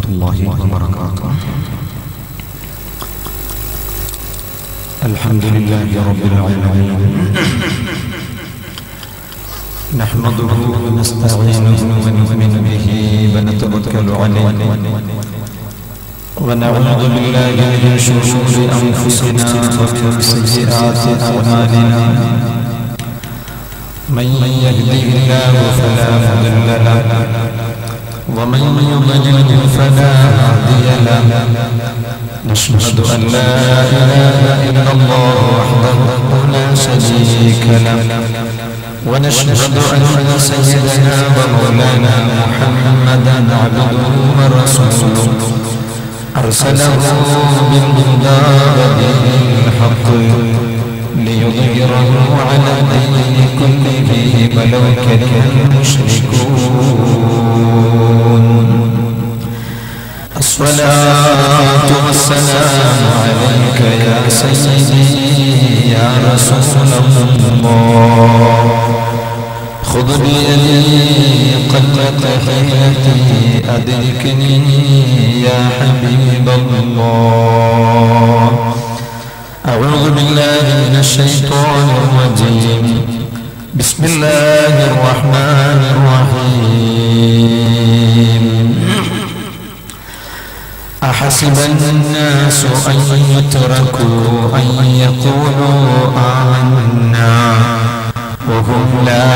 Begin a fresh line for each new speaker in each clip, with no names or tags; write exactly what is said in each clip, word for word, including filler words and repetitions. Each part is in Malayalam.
الله وبركاته. الحمد لله رب العالمين، نحمده ونستعينه ونؤمن به ونتوكل عليه، ونعوذ بالله من شرور أنفسنا ومن سيئات أعمالنا. من يهده الله فلا مضل له، ومن يضلل فلا هادي له. نشهد أن لا إله إلا الله وحده لا شريك له، ونشهد أن سيدنا ومولانا محمدا عبده ورسوله، أرسله بالهدى ودين الحق ليظهره على الدين كله ولو كره المشركون. الصلاة والسلام عليك يا سيدي يا رسول الله، خذ بيدي قلت حياتي أدركني يا حبيب الله. أعوذ بالله من الشيطان الرجيم، بسم الله الرحمن الرحيم. أحسب الناس أن يتركوا أن يقولوا آمنا وهم لا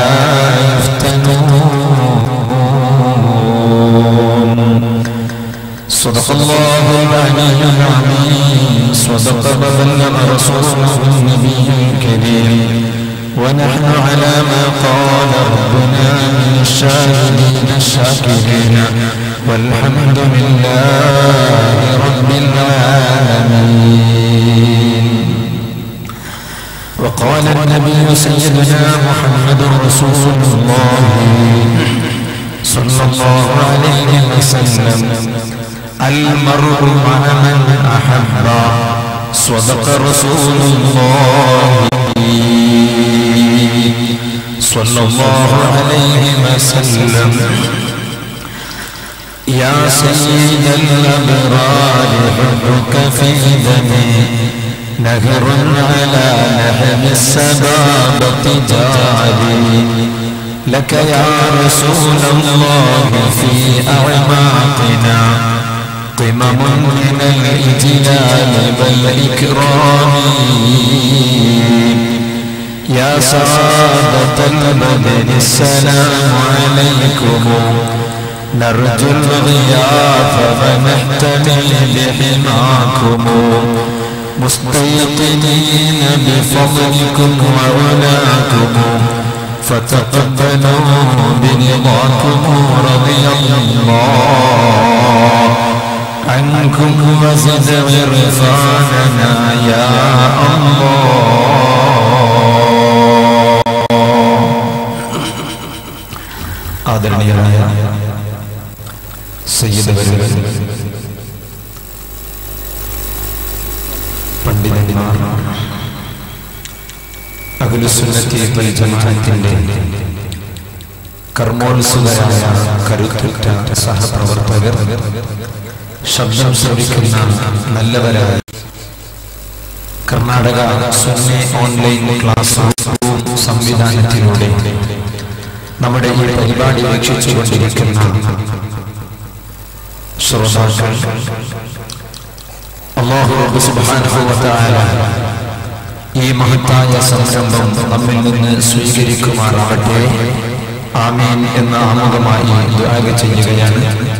يفتنون. صدق الله العلي العظيم، صدق وبلغ رسوله النبي الكريم، ونحن على ما قال ربنا من الشاهدين الشاكرين، والحمد لله رب العالمين. وقال النبي سيدنا محمد رسول الله صلى الله عليه وسلم: المرء مع من أحب. صدق رسول الله صلى الله عليه وسلم. يا سيد الأبرار حبك في دمي نهر على نحم السبابة جاري، لك يا رسول الله في أعماقنا قمم من الإجلال والإكرام. يا سعادة البدن السلام عليكم، نرجو الغياث فنحتمي بحماكم، مستيقنين بفضلكم وعلاكم، فتقبلوا برضاكم. رضي الله عنكم وزد عرفاننا يا الله. ആദരണീയനായ സയ്യിദുവരുകൾ, പണ്ഡിതന്മാർ, അഹ്ലുസുന്നത്തി വൽ ജമാഅത്തിന്റെ കർമ്മോത്സുകരായ കരുത്തുറ്റ സഹപ്രവർത്തകർ, ശബ്ദം ശ്രവിക്കുന്ന നല്ലവരായ കർണാടക സുന്നി ഓൺലൈൻ ക്ലാസ് റൂം സംവിധാനത്തിലൂടെ നമ്മുടെ ഈ പരിപാടി വീക്ഷിച്ചുകൊണ്ടിരിക്കുന്ന ശ്രോതാക്കൾ, അല്ലാഹു റബ്ബ് സുബ്ഹാനഹു വ തആല ഈ മഹത്തായ സംരംഭം നമ്മിൽ നിന്ന് സ്വീകരിക്കുമാറാവട്ടെ. ആമീൻ എന്ന ആമുഖമായി ദുആ ചെയ്യുകയാണ്.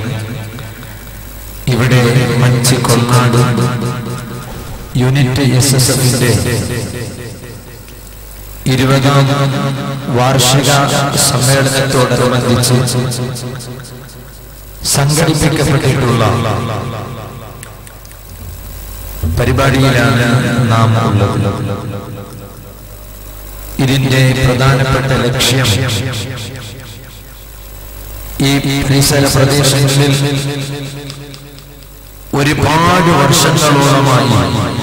ഇവിടെ Manchi Kolnad unit S S എഫിന്റെ ഇരുപതാം വാർഷിക സമ്മേളനത്തോടനുബന്ധിച്ച് സംഘടിപ്പിക്കപ്പെട്ടിട്ടുള്ള പരിപാടിയിലാണ് നാം ഉള്ളത്. ഇതിന്റെ പ്രധാനപ്പെട്ട ലക്ഷ്യം ഈ പരിസര പ്രദേശങ്ങളിൽ ഒരുപാട് വർഷങ്ങളോളമായി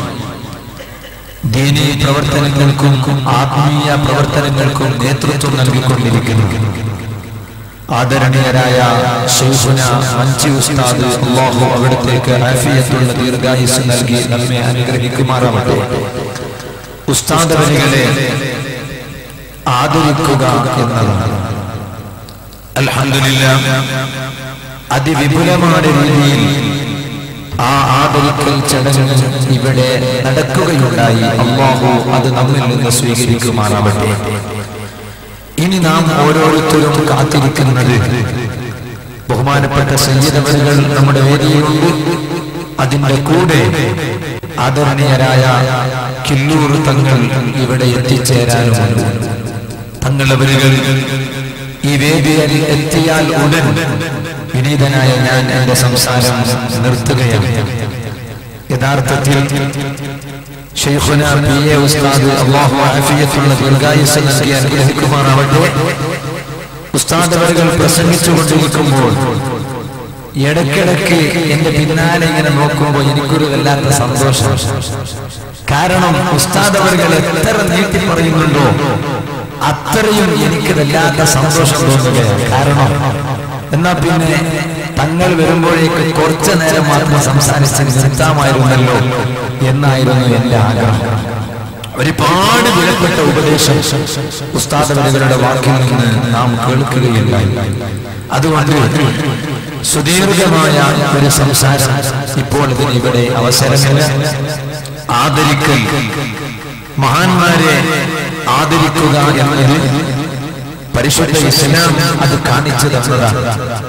ദീനീ പ്രവർത്തനങ്ങൾക്കും ആത്മീയ പ്രവർത്തനങ്ങൾക്കും നേതൃത്വം നൽകിക്കൊണ്ടിരിക്കുന്നു. ആദരണീയരായ ശൈഖുന മഞ്ചി ഉസ്താദ് അല്ലാഹു അവിടത്തേക്ക് ആഫിയത്തുള്ള ദീർഘായുസ് നൽകി നമ്മെ അനുഗ്രഹിക്കുമാറാവട്ടെ. ഉസ്താദ് അവരുകളെ ആദരിക്കുക എന്നതാണ് അൽഹംദുലില്ലാഹ് അതിവിപുലമായ രീതിയിൽ ആ ആദരിക്കൽ ചടങ്ങ് ഇവിടെ നടക്കുകയുണ്ടായി. അല്ലാഹു അത് നമ്മിൽ നിന്ന് സ്വീകരിക്കുമാറാവട്ടെ. ഇനി നാം ഓരോരുത്തരും കാത്തിരിക്കുന്നത് ബഹുമാനപ്പെട്ട സയ്യിദ് അവരുകൾ നമ്മുടെ വേദിയിലുണ്ട്. അതിന്റെ കൂടെ ആദരണീയരായ കില്ലൂർ തങ്ങൾ ഇവിടെ എത്തിച്ചേരാനുമുണ്ട്. തങ്ങൾ അവരുകൾ ഈ വേദിയിൽ എത്തിയാൽ ഉടൻ വിനീതനായ ഞാൻ എന്റെ സംസാരം നിർത്തുകയാണ്. യഥാർത്ഥത്തിൽ ശൈഖുന പി എ ഉസ്താദ് അല്ലാഹു ആഫിയത്തുള്ള ദീർഘായുസ് നൽകി അനുഗ്രഹിക്കുമാറാവട്ടെ. ഉസ്താദ് അവരുകൾ പ്രസംഗിച്ചുകൊണ്ടിരിക്കുമ്പോൾ ഇടയ്ക്കിടയ്ക്ക് എന്റെ പിന്നാലെ ഇങ്ങനെ നോക്കുമ്പോൾ എനിക്കൊരു വല്ലാത്ത സന്തോഷം. കാരണം ഉസ്താദ് അവരുകൾ എത്ര നീട്ടി പറയുന്നുണ്ടോ അത്രയും എനിക്ക് വല്ലാത്ത സന്തോഷം തോന്നുകയാണ്. കാരണം എന്നാ പിന്നെ തങ്ങൾ വരുമ്പോഴേക്ക് കുറച്ചു നേരം മാത്രം സംസാരിച്ച് നിർത്താമായിരുന്നല്ലോ എന്നായിരുന്നു എന്റെ ആഗ്രഹം. ഒരുപാട് വിലപ്പെട്ട ഉപദേശം ഉസ്താദ് അവരുകളുടെ വാക്കിൽ നിന്ന് നാം കേൾക്കുകയുണ്ടായി. അതുകൊണ്ട് സുദീർഘമായ ഒരു സംസാരം ഇപ്പോൾ ഇതിന് ഇവിടെ അവസരമില്ല. ആദരിക്കൽ, മഹാന്മാരെ ആദരിക്കുക എന്നത് പരിശുദ്ധ ഇസ്ലാം അത് കാണിച്ചു തന്നതാണ്.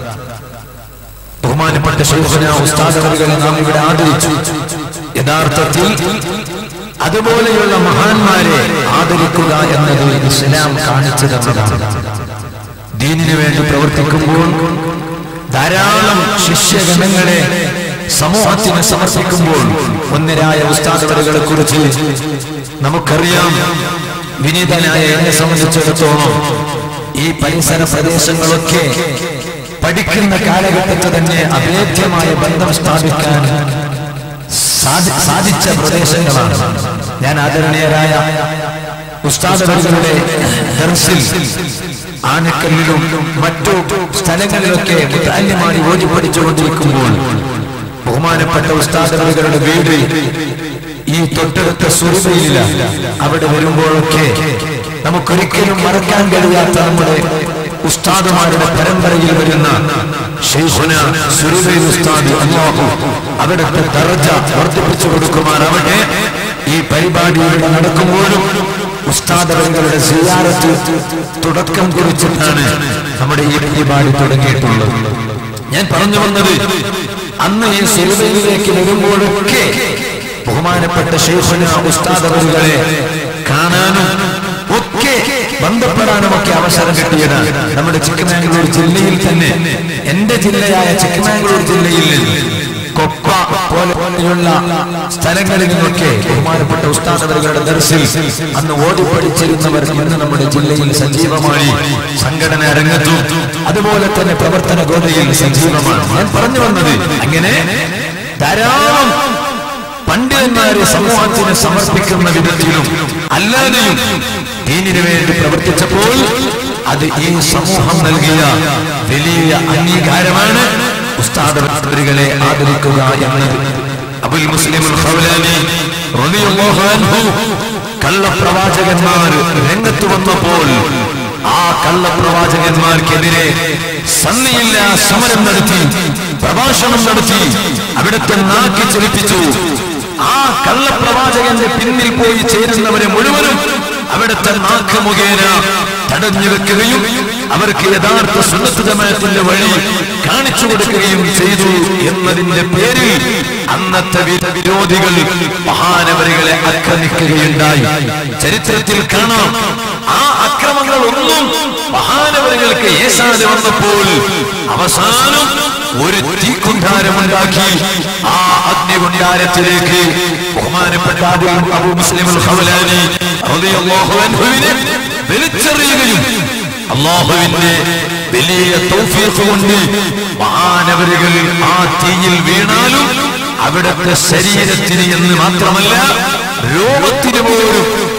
ബഹുമാനപ്പെട്ട ശൈഖുന ഉസ്താദ് അവരുകളെ നാം ഇവിടെ ആദരിച്ചു. യഥാർത്ഥത്തിൽ അതുപോലെയുള്ള മഹാന്മാരെ ആദരിക്കുക എന്നത് ഇസ്ലാം കാണിച്ചു തന്നതാണ്. ദീനിനു വേണ്ടി പ്രവർത്തിക്കുമ്പോൾ ധാരാളം ശിഷ്യഗണങ്ങളെ സമൂഹത്തിന് സമർപ്പിക്കുമ്പോൾ ഒന്നരായ ഉസ്താദ് അവരുകളെ കുറിച്ച് നമുക്കറിയാം. വിനീതനായ എന്നെ സംബന്ധിച്ചിടത്തോളം ഈ പരിസര പ്രദേശങ്ങളൊക്കെ പഠിക്കുന്ന കാലഘട്ടത്തിൽ തന്നെ അഭേദ്യമായ ബന്ധം സ്ഥാപിക്കാൻ സാധിച്ച പ്രദേശങ്ങളാണ്. ഞാൻ ആദരണീയരായ ഉസ്താദ് അവരുകളുടെ ദർസിൽ ആനക്കല്ലിലും മറ്റു സ്ഥലങ്ങളിലൊക്കെ മുതഅല്ലിമായി ഓതി പഠിച്ചുകൊണ്ടിരിക്കുമ്പോൾ ബഹുമാനപ്പെട്ട ഉസ്താദ് അവരുകളുടെ വീട് ഈ തൊട്ടടുത്ത സുറുബയിലില്ല. അവിടെ വരുമ്പോഴൊക്കെ നമുക്കൊരിക്കലും മറക്കാൻ കഴിയാത്ത നമ്മുടെ ഉസ്താദുമാരുടെ പരമ്പരയിൽ വരുന്ന ശൈഖുന സുറുബയിൽ ഉസ്താദ് അല്ലാഹു അവിടുത്തെ ദർജ വർദ്ധിപ്പിച്ചു കൊടുക്കുമാറാവട്ടെ. ഈ പരിപാടി ഇവിടെ നടക്കുമ്പോഴും ഉസ്താദ് അവരുകളുടെ സിയാറത്ത് തുടക്കം കുറിച്ചിട്ടാണ് നമ്മുടെ ഈ പരിപാടി തുടങ്ങിയിട്ടുള്ളത്. ഞാൻ പറഞ്ഞു വന്നത് അന്ന് ഈ സുറുബയിലേക്ക് വരുമ്പോഴൊക്കെ ബഹുമാനപ്പെട്ട ശൈഖുന ഉസ്താദ് അവരുകളെ കാണാനും ഒക്കെ ബന്ധപ്പെടാനും ഒക്കെ അവസരം കിട്ടിയതാണ്. നമ്മുടെ ചിക്കമാംഗ്ലൂർ ജില്ലയിൽ തന്നെ എന്റെ ജില്ലയായ ചിക്കമാംഗ്ലൂർ ജില്ലയിൽ നിന്ന് കൊപ്പ പോലെയുള്ള സ്ഥലങ്ങളിൽ നിന്നൊക്കെ ബഹുമാനപ്പെട്ട ഉസ്താദ് അവരുകളുടെ ദർസിൽ അന്ന് ഓടി പഠിച്ചിരുന്നവർ ഇന്ന് നമ്മുടെ ജില്ലയിൽ സജീവമായി സംഘടനാ രംഗത്തും അതുപോലെ തന്നെ പ്രവർത്തന ഗോതയിൽ സജീവമാണ്. ഞാൻ പറഞ്ഞു വന്നത് അങ്ങനെ ധാരാളം പണ്ഡിതന്മാരെ സമൂഹത്തിന് സമർപ്പിക്കുന്ന വിധത്തിലും അല്ലാതെയും ദീനിനു വേണ്ടി പ്രവർത്തിച്ചപ്പോൾ അത് ഈ സമൂഹം നൽകിയ വലിയ അംഗീകാരമാണ് ഉസ്താദ് അവരുകളെ ആദരിക്കുക എന്നത്. അബുൽ മുസ്ലിം അൽ ഖൗലാനി റളിയല്ലാഹു അൻഹു കള്ളപ്രവാചകന്മാർ രംഗത്ത് വന്നപ്പോൾ ആ കള്ളപ്രവാചകന്മാർക്കെതിരെ സന്നിയില്ല സമരം നടത്തി, പ്രഭാഷണം നടത്തി, അവിടുത്തെ നാക്കി ചലിപ്പിച്ചു. ആ കള്ളപ്രവാചകന്റെ പിന്നിൽ പോയി ചേരുന്നവരെ മുഴുവനും അവിടുത്തെ നാക്ക് മുഖേന തടഞ്ഞു വെക്കുകയും അവർക്ക് യഥാർത്ഥ സുന്നത്ത് ജമാഅത്തിന്റെ വഴി കാണിച്ചു കൊടുക്കുകയും ചെയ്തു എന്നതിന്റെ പേരിൽ അന്നത്തെ വിരോധികൾ മഹാനവരികളെ ആക്രമിക്കുകയുണ്ടായി. ചരിത്രത്തിൽ കാണാം. ആ അക്രമങ്ങളൊന്നും മഹാനവരികൾക്ക് ഏശാതെ വന്നപ്പോൾ അവസാനം ഒരു തീക്കുണ്ടാരമുണ്ടാക്കി ആ അഗ്നികുണ്ടാരത്തിലേക്ക് ബഹുമാനപ്പെട്ട അബൂ മുസ്ലിം അൽ ഖൗലാനി റളിയല്ലാഹു അൻഹുവിനെ വലിച്ചെറിയുകയും അല്ലാഹുവിന്റെ വലിയ തൗഫീഖ് കൊണ്ട് മഹാനവരികൾ ആ തീയിൽ വീണാലും അവിടുത്തെ ശരീരത്തിന് എന്ന് മാത്രമല്ല രോഗത്തിന് പോലും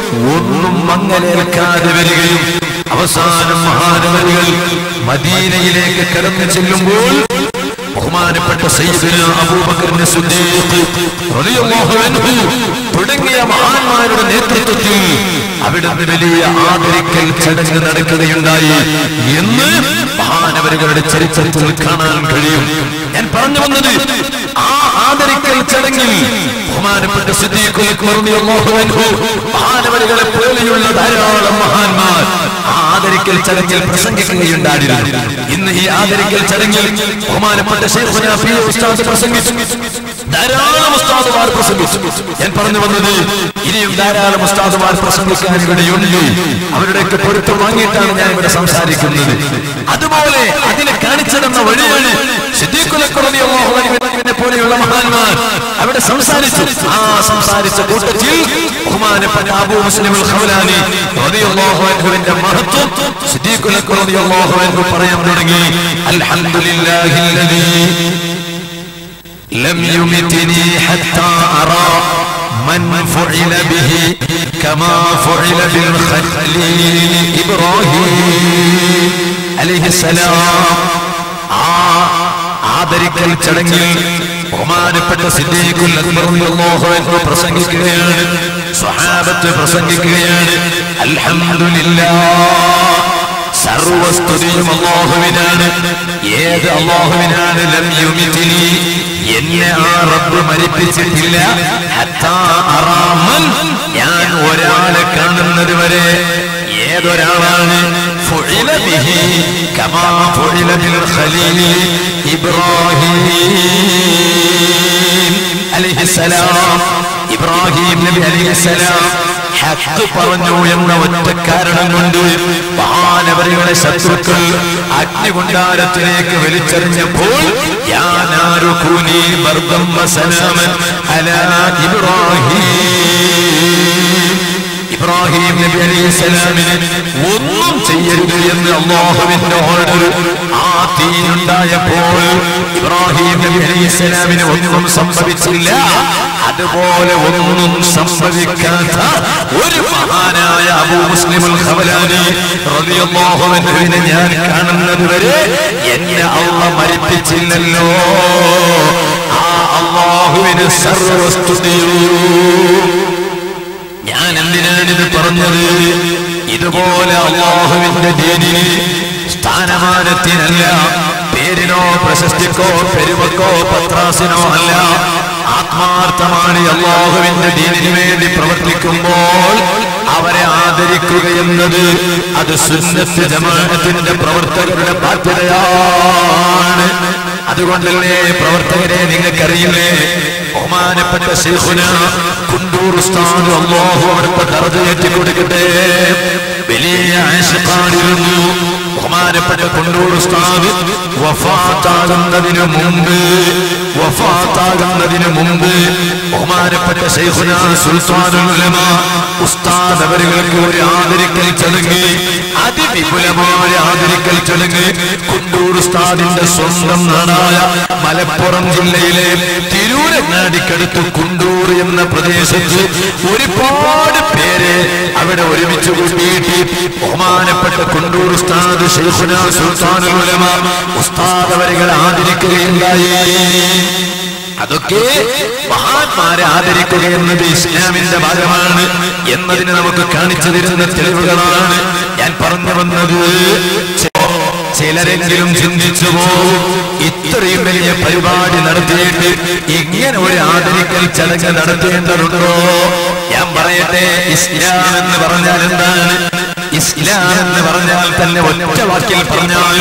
ഒന്നും മങ്ങലേൽക്കാതെ വരികയും അവസാനം മഹാനവരികൾ മദീനയിലേക്ക് കടന്നു ചെല്ലുമ്പോൾ ബഹുമാനപ്പെട്ട സയ്യിദുനാ അബൂബക്കർ സിദ്ദീഖ് റളിയല്ലാഹു അൻഹു തുടങ്ങിയ മഹാന്മാരുടെ നേതൃത്വത്തിൽ അവിടുന്ന് വലിയ ആദരിക്കൽ ചടങ്ങ് നടക്കുകയുണ്ടായി എന്ന് മഹാനവരുകളുടെ ചരിത്രത്തിൽ കാണാൻ കഴിയും. ഞാൻ പറഞ്ഞു വന്നത് ആ ആദരിക്കൽ ചടങ്ങിൽ ബഹുമാനപ്പെട്ട സിദ്ദീഖ് റളിയല്ലാഹു അൻഹു മഹാനവരുകളെ പോലെയുള്ള ധാരാളം മഹാന്മാർ ആദരിക്കൽ ചടങ്ങിൽ പ്രസംഗിക്കുകയുണ്ടായിരുന്നു. ഇന്ന് ഈ ആദരിക്കൽ ചടങ്ങിൽ ബഹുമാനപ്പെട്ട ശൈഖുനാ പി ഉസ്താദ് പ്രസംഗിച്ചു, ധാരാളം ഉസ്താദുമാർ പ്രസംഗിച്ചു. ഞാൻ പറഞ്ഞു വന്നത് ഇനിയും ധാരാളം ഉസ്താദുമാർ പ്രസംഗിക്കാൻ ഇവിടെയുണ്ട്. അവരുടെയൊക്കെ പൊരുത്തം വാങ്ങിയിട്ടാണ് ഞാൻ ഇവിടെ സംസാരിക്കുന്നത്. അതുപോലെ അതിനെ കാണിച്ചതെന്ന വഴിയാണ് സിദ്ദീഖ് റളിയല്ലാഹു അൻഹുവിനെ പോലെയുള്ള മഹാന്മാർ അവിടെ സംസാരിച്ചു. ആ സംസാരിച്ച കൂട്ടത്തിൽ ബഹുമാനപ്പെട്ട അബൂ മുസ്ലിം അൽ ഖൗലാനി റളിയല്ലാഹു അൻഹുവിന്റെ മഹത്വം സിദ്ദീഖ് റളിയല്ലാഹു അൻഹു പറയാൻ തുടങ്ങി. അൽഹംദുലില്ലാഹില്ലദീ ലം യുമിത്നി ഹത്താ അറാ മൻ ഫുഇല ബിഹി കമാ ഫുഇല ബിൽ ഖലീൽ ഇബ്രാഹിം അലൈഹിസ്സലാം. ആ ആദരിക്കൽ ചടങ്ങിൽ ബഹുമാനപ്പെട്ട സിദ്ദീഖ് റളിയല്ലാഹു അൻഹു പ്രസംഗിക്കുകയാണ്, സ്വഹാബത്ത് പ്രസംഗിക്കുകയാണ്. അൽഹംദുലില്ലാഹ്, സർവസ്തുതിയും അല്ലാഹുവിനാണ്. ഏത് അല്ലാഹുവിനാണ്? ലം യുമിത്നി, എന്നെ ആ റബ്ബ് മരിപ്പിച്ചിട്ടില്ല. ഹത്താ അറാ മൻ, ഞാൻ ഒരാളെ കാണുന്നത് വരെ. ഏതൊരാളാണ്? ഫുഇല ബിഹി കമാ ഫുഇല ബിൽ ഖലീൽ ഇബ്രാഹിം അലൈഹിസ്സലാം. ഇബ്രാഹിം നബി അലൈഹിസ്സലാം ഹഖ് പറഞ്ഞു എന്ന ഒറ്റ കാരണം കൊണ്ട് മഹാനവരികളെ ശത്രുക്കൾ അഗ്നികുണ്ഡാരത്തിലേക്ക് വലിച്ചെറിഞ്ഞപ്പോൾ യാ നാരു കൂനി ബർദം വസലാമൻ അലാ ഇബ്രാഹിം, ഇബ്രാഹിം നബി അലൈഹിസ്സലാമിന് ഒന്നും ചെയ്യരുത് എന്ന് അല്ലാഹുവിന്റെ ഓർഡർ ആ തീയുണ്ടായപ്പോൾ ഇബ്രാഹിം നബി അലൈഹിസ്സലാമിന് ഒന്നും സംഭവിച്ചില്ല. അതുപോലെ ഒന്നും സംഭവിക്കാത്ത ഒരു മഹാനായ അബൂ മുസ്ലിം അൽ ഖൗലാനി റളിയല്ലാഹു അൻഹുവിനെ ഞാൻ കാണുന്നത് വരെ എന്നെ അല്ലാഹു മരിപ്പിച്ചില്ലല്ലോ. ആ അല്ലാഹുവിന് സർവസ്തുതിയും. ഞാൻ എന്തിനാണിത് പറഞ്ഞത്? ഇതുപോലെ അല്ലാഹുവിന്റെ ദീനിന് സ്ഥാനമാനത്തിനല്ല, പേരിനോ പ്രശസ്തിക്കോ പെരുമക്കോ പത്രാസിനോ അല്ല, ആത്മാർത്ഥമാണ് അല്ലാഹുവിന്റെ ദീനിനു വേണ്ടി പ്രവർത്തിക്കുമ്പോൾ അവരെ ആദരിക്കുക എന്നത് അത് സുന്നത്ത് ജമാഅത്തിന്റെ പ്രവർത്തകരുടെ ബാധ്യതയാണ്. അതുകൊണ്ടല്ലേ പ്രവർത്തകരെ നിങ്ങൾക്കറിയില്ലേ, ബഹുമാനപ്പെട്ട ശൈഖുനാ കുണ്ടൂർ ഉസ്താദ് അല്ലാഹു അവിടുത്തെ ദർജ ഏറ്റി കൊടുക്കട്ടെ, വലിയ ആശിഖാണിരുന്നു. ബഹുമാനപ്പെട്ട കുണ്ടൂർ ഉസ്താദ് വഫാത്താകുന്നതിന് മുമ്പ് വഫാത്താകുന്നതിന് മുമ്പ് ബഹുമാനപ്പെട്ട ശൈഖുനാ സുൽത്താനുൽ ഉലമ ഉസ്താദ് അവർക്ക് ഒരു ആദരിക്കൽ ചടങ്ങ്, അതിവിപുലമായ ആദരിക്കൽ ചടങ്ങ് കുണ്ടൂർ ഉസ്താദിന്റെ സ്വന്തം നാടായ മലപ്പുറം ജില്ലയിലെ തിരൂരങ്ങാടിക്കടുത്ത് കുണ്ടൂർ എന്ന പ്രദേശത്ത് ഒരുപാട് പേര് അവിടെ ഒരുമിച്ച് കൂട്ടിയിട്ട് ബഹുമാനപ്പെട്ട കുണ്ടൂർ ഉസ്താദ് ശൈഖുനാ സുൽത്താനുൽ ഉലമ ഉസ്താദ് അവരെ ആദരിക്കുകയുണ്ടായി. അതൊക്കെ മഹാന്മാരെ ആദരിക്കുക എന്നത് ഇസ്ലാമിന്റെ ഭാഗമാണ് എന്നതിന് നമുക്ക് കാണിച്ചു തരുന്ന തെളിവുകളാണ് ഞാൻ പറഞ്ഞു വന്നത്. ചിലരെങ്കിലും ചിന്തിച്ചു പോകും, ഇത്രയും വലിയ പരിപാടി നടത്തിയിട്ട് ഇങ്ങനെ ഒരു ആദരിക്കൽ ചടങ്ങ് നടത്തേണ്ടതുണ്ടോ? ഞാൻ പറയട്ടെ, ഇസ്ലാം എന്ന് പറഞ്ഞാൽ എന്താണ്? ഇസ്ലാം എന്ന് പറഞ്ഞാൽ തന്നെ ഒറ്റ വാക്കിൽ പറഞ്ഞാൽ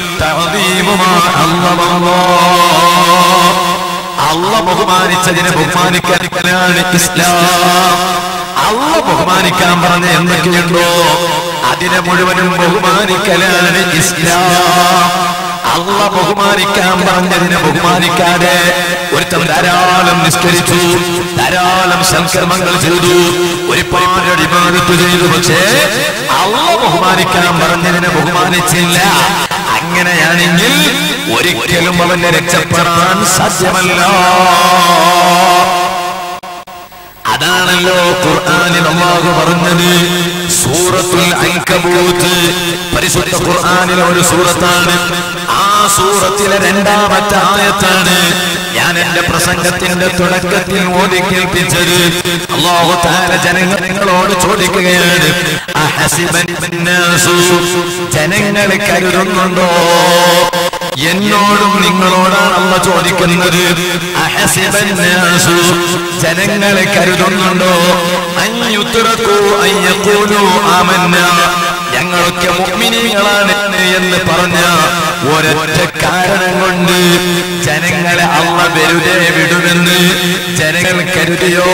അല്ലാഹ് ബഹുമാനിച്ചതിനെ ബഹുമാനിക്കാനാണ് ഇസ്ലാം. അല്ലാഹ് ബഹുമാനിക്കാൻ പറഞ്ഞ എന്തൊക്കെയുണ്ടോ അതിനെ മുഴുവനും ബഹുമാനിക്കലാണ് ഇസ്ലാം. അല്ലാഹ് ബഹുമാനിക്കാൻ പറഞ്ഞതിനെ ബഹുമാനിക്കാതെ ഒരുത്തം ധാരാളം നിസ്കരിച്ചു, ധാരാളം സൽക്കർമ്മങ്ങൾ ചെയ്തു, ഒരുപാട് ഇബാദത്ത് ചെയ്തു, പക്ഷേ അല്ലാഹ് ബഹുമാനിക്കാൻ പറഞ്ഞതിനെ ബഹുമാനിച്ചില്ല. അങ്ങനെയാണെങ്കിൽ ഒരിക്കലും അവനെ രക്ഷപ്പെടാൻ സാധ്യമല്ല. അതാണല്ലോ ഖുർആനിൽ അല്ലാഹു പറഞ്ഞത്. സൂറത്തുൽ അൻകബൂത്ത് പരിശുദ്ധ ഖുർആനിലെ ഒരു സൂറത്താണ്. ആ സൂറത്തിലെ രണ്ടാമത്തെ ആയത്താണ് ഞാൻ എന്റെ പ്രസംഗത്തിന്റെ തുടക്കത്തിൽ ഓതി കേൾപ്പിച്ചത്. അല്ലാഹു തആല ജനങ്ങളോട് ചോദിക്കുകയാണ്, അഹസിബന്നാസു, ജനങ്ങൾ കരുതുന്നുണ്ടോ? എന്നോടും നിങ്ങളോടാണ് അല്ലാഹു ചോദിക്കുന്നത്. അഹസിബന്നാസു, ജനങ്ങൾ കരുതുന്നുണ്ടോ? അൻയുത്രകൂ അയ്യഖൂലു ആമന്നാ, ഞങ്ങളൊക്കെ മുഅ്മിനീങ്ങളാണ് എന്ന് പറഞ്ഞ ഒരൊറ്റ കാരണം കൊണ്ട് ജനങ്ങളെ അല്ലാഹു വെറുതെ വിടുമെന്ന് ജനങ്ങൾ കരുതിയോ?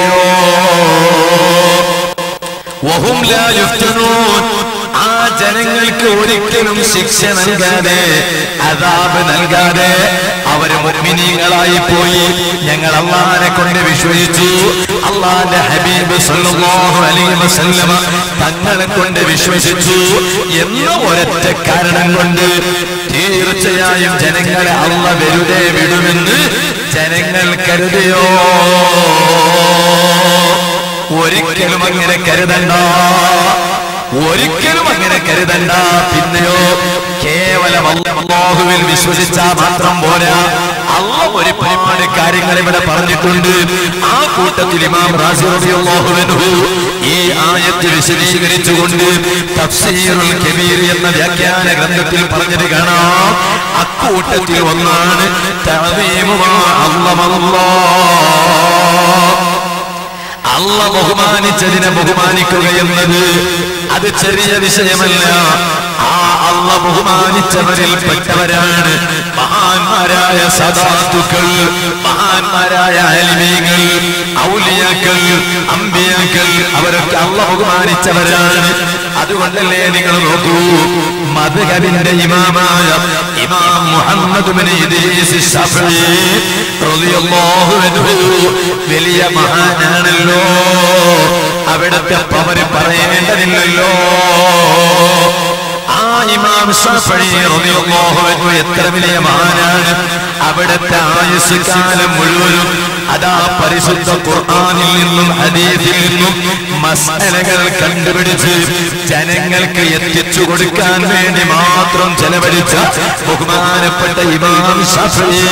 വഹും ലാ യുഫ്തനൂൻ, ആ ജനങ്ങൾക്ക് ഒരിക്കലും ശിക്ഷ നൽകാതെ അദാബ് നൽകാതെ അവര് മുഅ്മിനീങ്ങളായി പോയി. ഞങ്ങൾ അല്ലാഹനെ കൊണ്ട് വിശ്വസിച്ചു, അല്ലാഹുവിന്റെ ഹബീബ് സല്ലല്ലാഹു അലൈഹി വസല്ലമ തങ്ങളെ കൊണ്ട് വിശ്വസിച്ചു എന്ന ഒരൊറ്റ കാരണം കൊണ്ട് തീർച്ചയായും ജനങ്ങളെ അല്ലാഹു വെറുതെ വിടുമെന്ന് ജനങ്ങൾ കരുതിയോ? ഒരിക്കലും അങ്ങനെ കരുതണ്ട, ഒരിക്കലും അങ്ങനെ കരുതണ്ട. പിന്നെയോ കേവലം അല്ലാഹുവിൽ വിശ്വസിച്ചാൽ മാത്രം പോരാ, അല്ലാഹു ഒരുപാട് കാര്യങ്ങൾ ഇവിടെ പറഞ്ഞിട്ടുണ്ട്. ആ കൂട്ടത്തിൽ ഇമാം റാസി റളിയല്ലാഹു അൻഹു ഈ ആയത്ത് വിശദീകരിച്ചുകൊണ്ട് തഫ്സീറുൽ കബീർ എന്ന വ്യാഖ്യാന ഗ്രന്ഥത്തിൽ പറഞ്ഞത് കാണാം. അക്കൂട്ടത്തിൽ ഒന്നാണ് തഅദീമു മാ അല്ലാഹ്, അല്ലാഹു ബഹുമാനിച്ചതിനെ ബഹുമാനിക്കുക എന്നത് അത് ചെറിയ വിഷയമല്ല. ആ അല്ലാഹു ബഹുമാനിച്ചവരിൽ പെട്ടവരാണ് മഹാന്മാരായ സദാത്തുക്കൾ, മഹാന്മാരായ ആലിമീങ്ങൾ, ഔലിയാക്കൾ, അംബിയാക്കൾ. അവരൊക്കെ അല്ലാഹു ബഹുമാനിച്ചവരാണ്. അതുകൊണ്ടല്ലേ നിങ്ങൾ നോക്കൂ, മദ്ഹബിന്റെ ഇമാമായ ഇമാം മുഹമ്മദ് ഇബ്നു ഇദ്രീസ് ശഫഈ റളിയല്ലാഹു അൻഹു വലിയ മഹാനാണല്ലോ. അവിടത്തെ പവര് പറയേണ്ടതില്ലല്ലോ. ആ ഇമാം ശഫഈ റളിയല്ലാഹു അൻഹു എത്ര വലിയ മഹാനാണ്. അവിടത്തെ ആയുസ് കാലം മുഴുവനും അതാ പരിശുദ്ധ ഖുർആനിൽ നിന്നും ഹദീസിൽ നിന്നും മസ്അലകൾ കണ്ടുപിടിച്ച് ജനങ്ങൾക്ക് എത്തിച്ചു കൊടുക്കാൻ വേണ്ടി മാത്രം ചെലവഴിച്ച ബഹുമാനപ്പെട്ട ഇമാം ശഫഈ.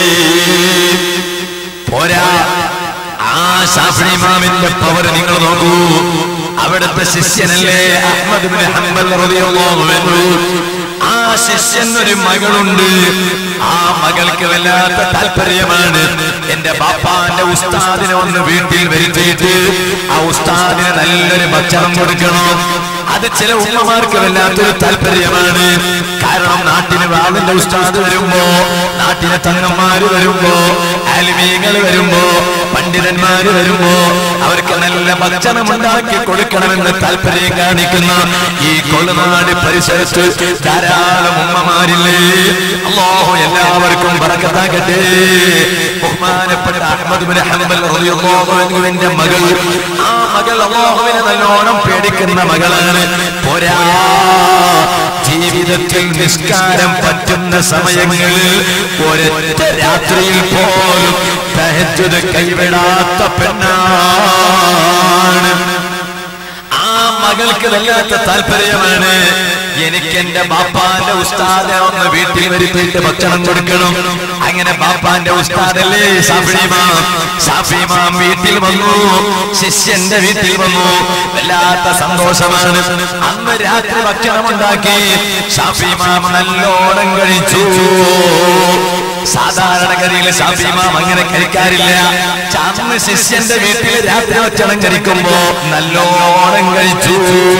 പോരാ, ആ ശഫഈ ഇമാമിന്റെ പവർ നിങ്ങൾ നോക്കൂ. അവിടുത്തെ ശിഷ്യനല്ലേ അഹ്മദ് ഇബ്നു ഹംബൽ റളിയല്ലാഹു അൻഹു. ആ ശിഷ്യൻ ഒരു മകളുണ്ട്. ആ മകൾക്ക് വല്ലാത്ത താല്പര്യമാണ് എന്റെ ബാപ്പാന്റെ ഉസ്താദിനെ ഒന്ന് വീട്ടിൽ വരുത്തിയിട്ട് ആ ഉസ്താദിന് നല്ലൊരു ഭക്ഷണം കൊടുക്കണം. അത് ചില ഉമ്മമാർക്ക് വല്ലാത്തൊരു താല്പര്യമാണ്. കാരണം നാട്ടിന് വാളിന്റെ ഉസ്താദ് വരുമ്പോ, നാട്ടിലെ തങ്ങന്മാര് വരുമ്പോ, ആലിമീങ്ങൾ വരുമ്പോ, പണ്ഡിതന്മാര് വരുമ്പോ അവർക്ക് നല്ല ഭക്ഷണം ഉണ്ടാക്കി കൊടുക്കണമെന്ന് താല്പര്യം കാണിക്കുന്ന ഈ കൊളുനാട് പരിസരത്ത് ധാരാളം ഉമ്മമാരില്ലേ. അല്ലാഹു എല്ലാവർക്കും ബറക്കത്താകട്ടെ. ബഹുമാനപ്പെട്ട അഹ്മദ് ഇബ്നു ഹംബൽ റളിയല്ലാഹു അൻഹുവിന്റെ മകൾ, ആ മകൾ അല്ലാഹുവിനെ നല്ലോണം പേടിക്കുന്ന മകളാണ്. പോരാ, ജീവിതത്തിൽ നിസ്കാരം പറ്റുന്ന സമയങ്ങളിൽ ഒരൊറ്റ രാത്രിയിൽ പോലും തഹജ്ജുദ് കൈവിടാത്ത പെണ്ണാണ്. ആ മകൾക്ക് വല്ലാത്ത താല്പര്യമാണ് എനിക്ക് എന്റെ ബാപ്പാന്റെ ഉസ്താദെ ഒന്ന് വീട്ടിൽ വരുത്തിയിട്ട് ഭക്ഷണം കൊടുക്കണം. അങ്ങനെ ബാപ്പാന്റെ ഉസ്താദല്ലേ ശഫഈ ഇമാം. ശഫഈ ഇമാം വീട്ടിൽ വന്നു, ശിഷ്യന്റെ വീട്ടിൽ വന്നു. വല്ലാത്ത സന്തോഷമാണ്. അന്ന് രാത്രി ഭക്ഷണം ഉണ്ടാക്കി ശഫഈ ഇമാം നല്ലോണം കഴിച്ചു. സാധാരണഗതിയിൽ ശഫഈ ഇമാം അങ്ങനെ കഴിക്കാറില്ല. അന്ന് ശിഷ്യന്റെ വീട്ടിൽ രാത്രി ഭക്ഷണം കഴിക്കുമ്പോ നല്ലോണം കഴിച്ചു.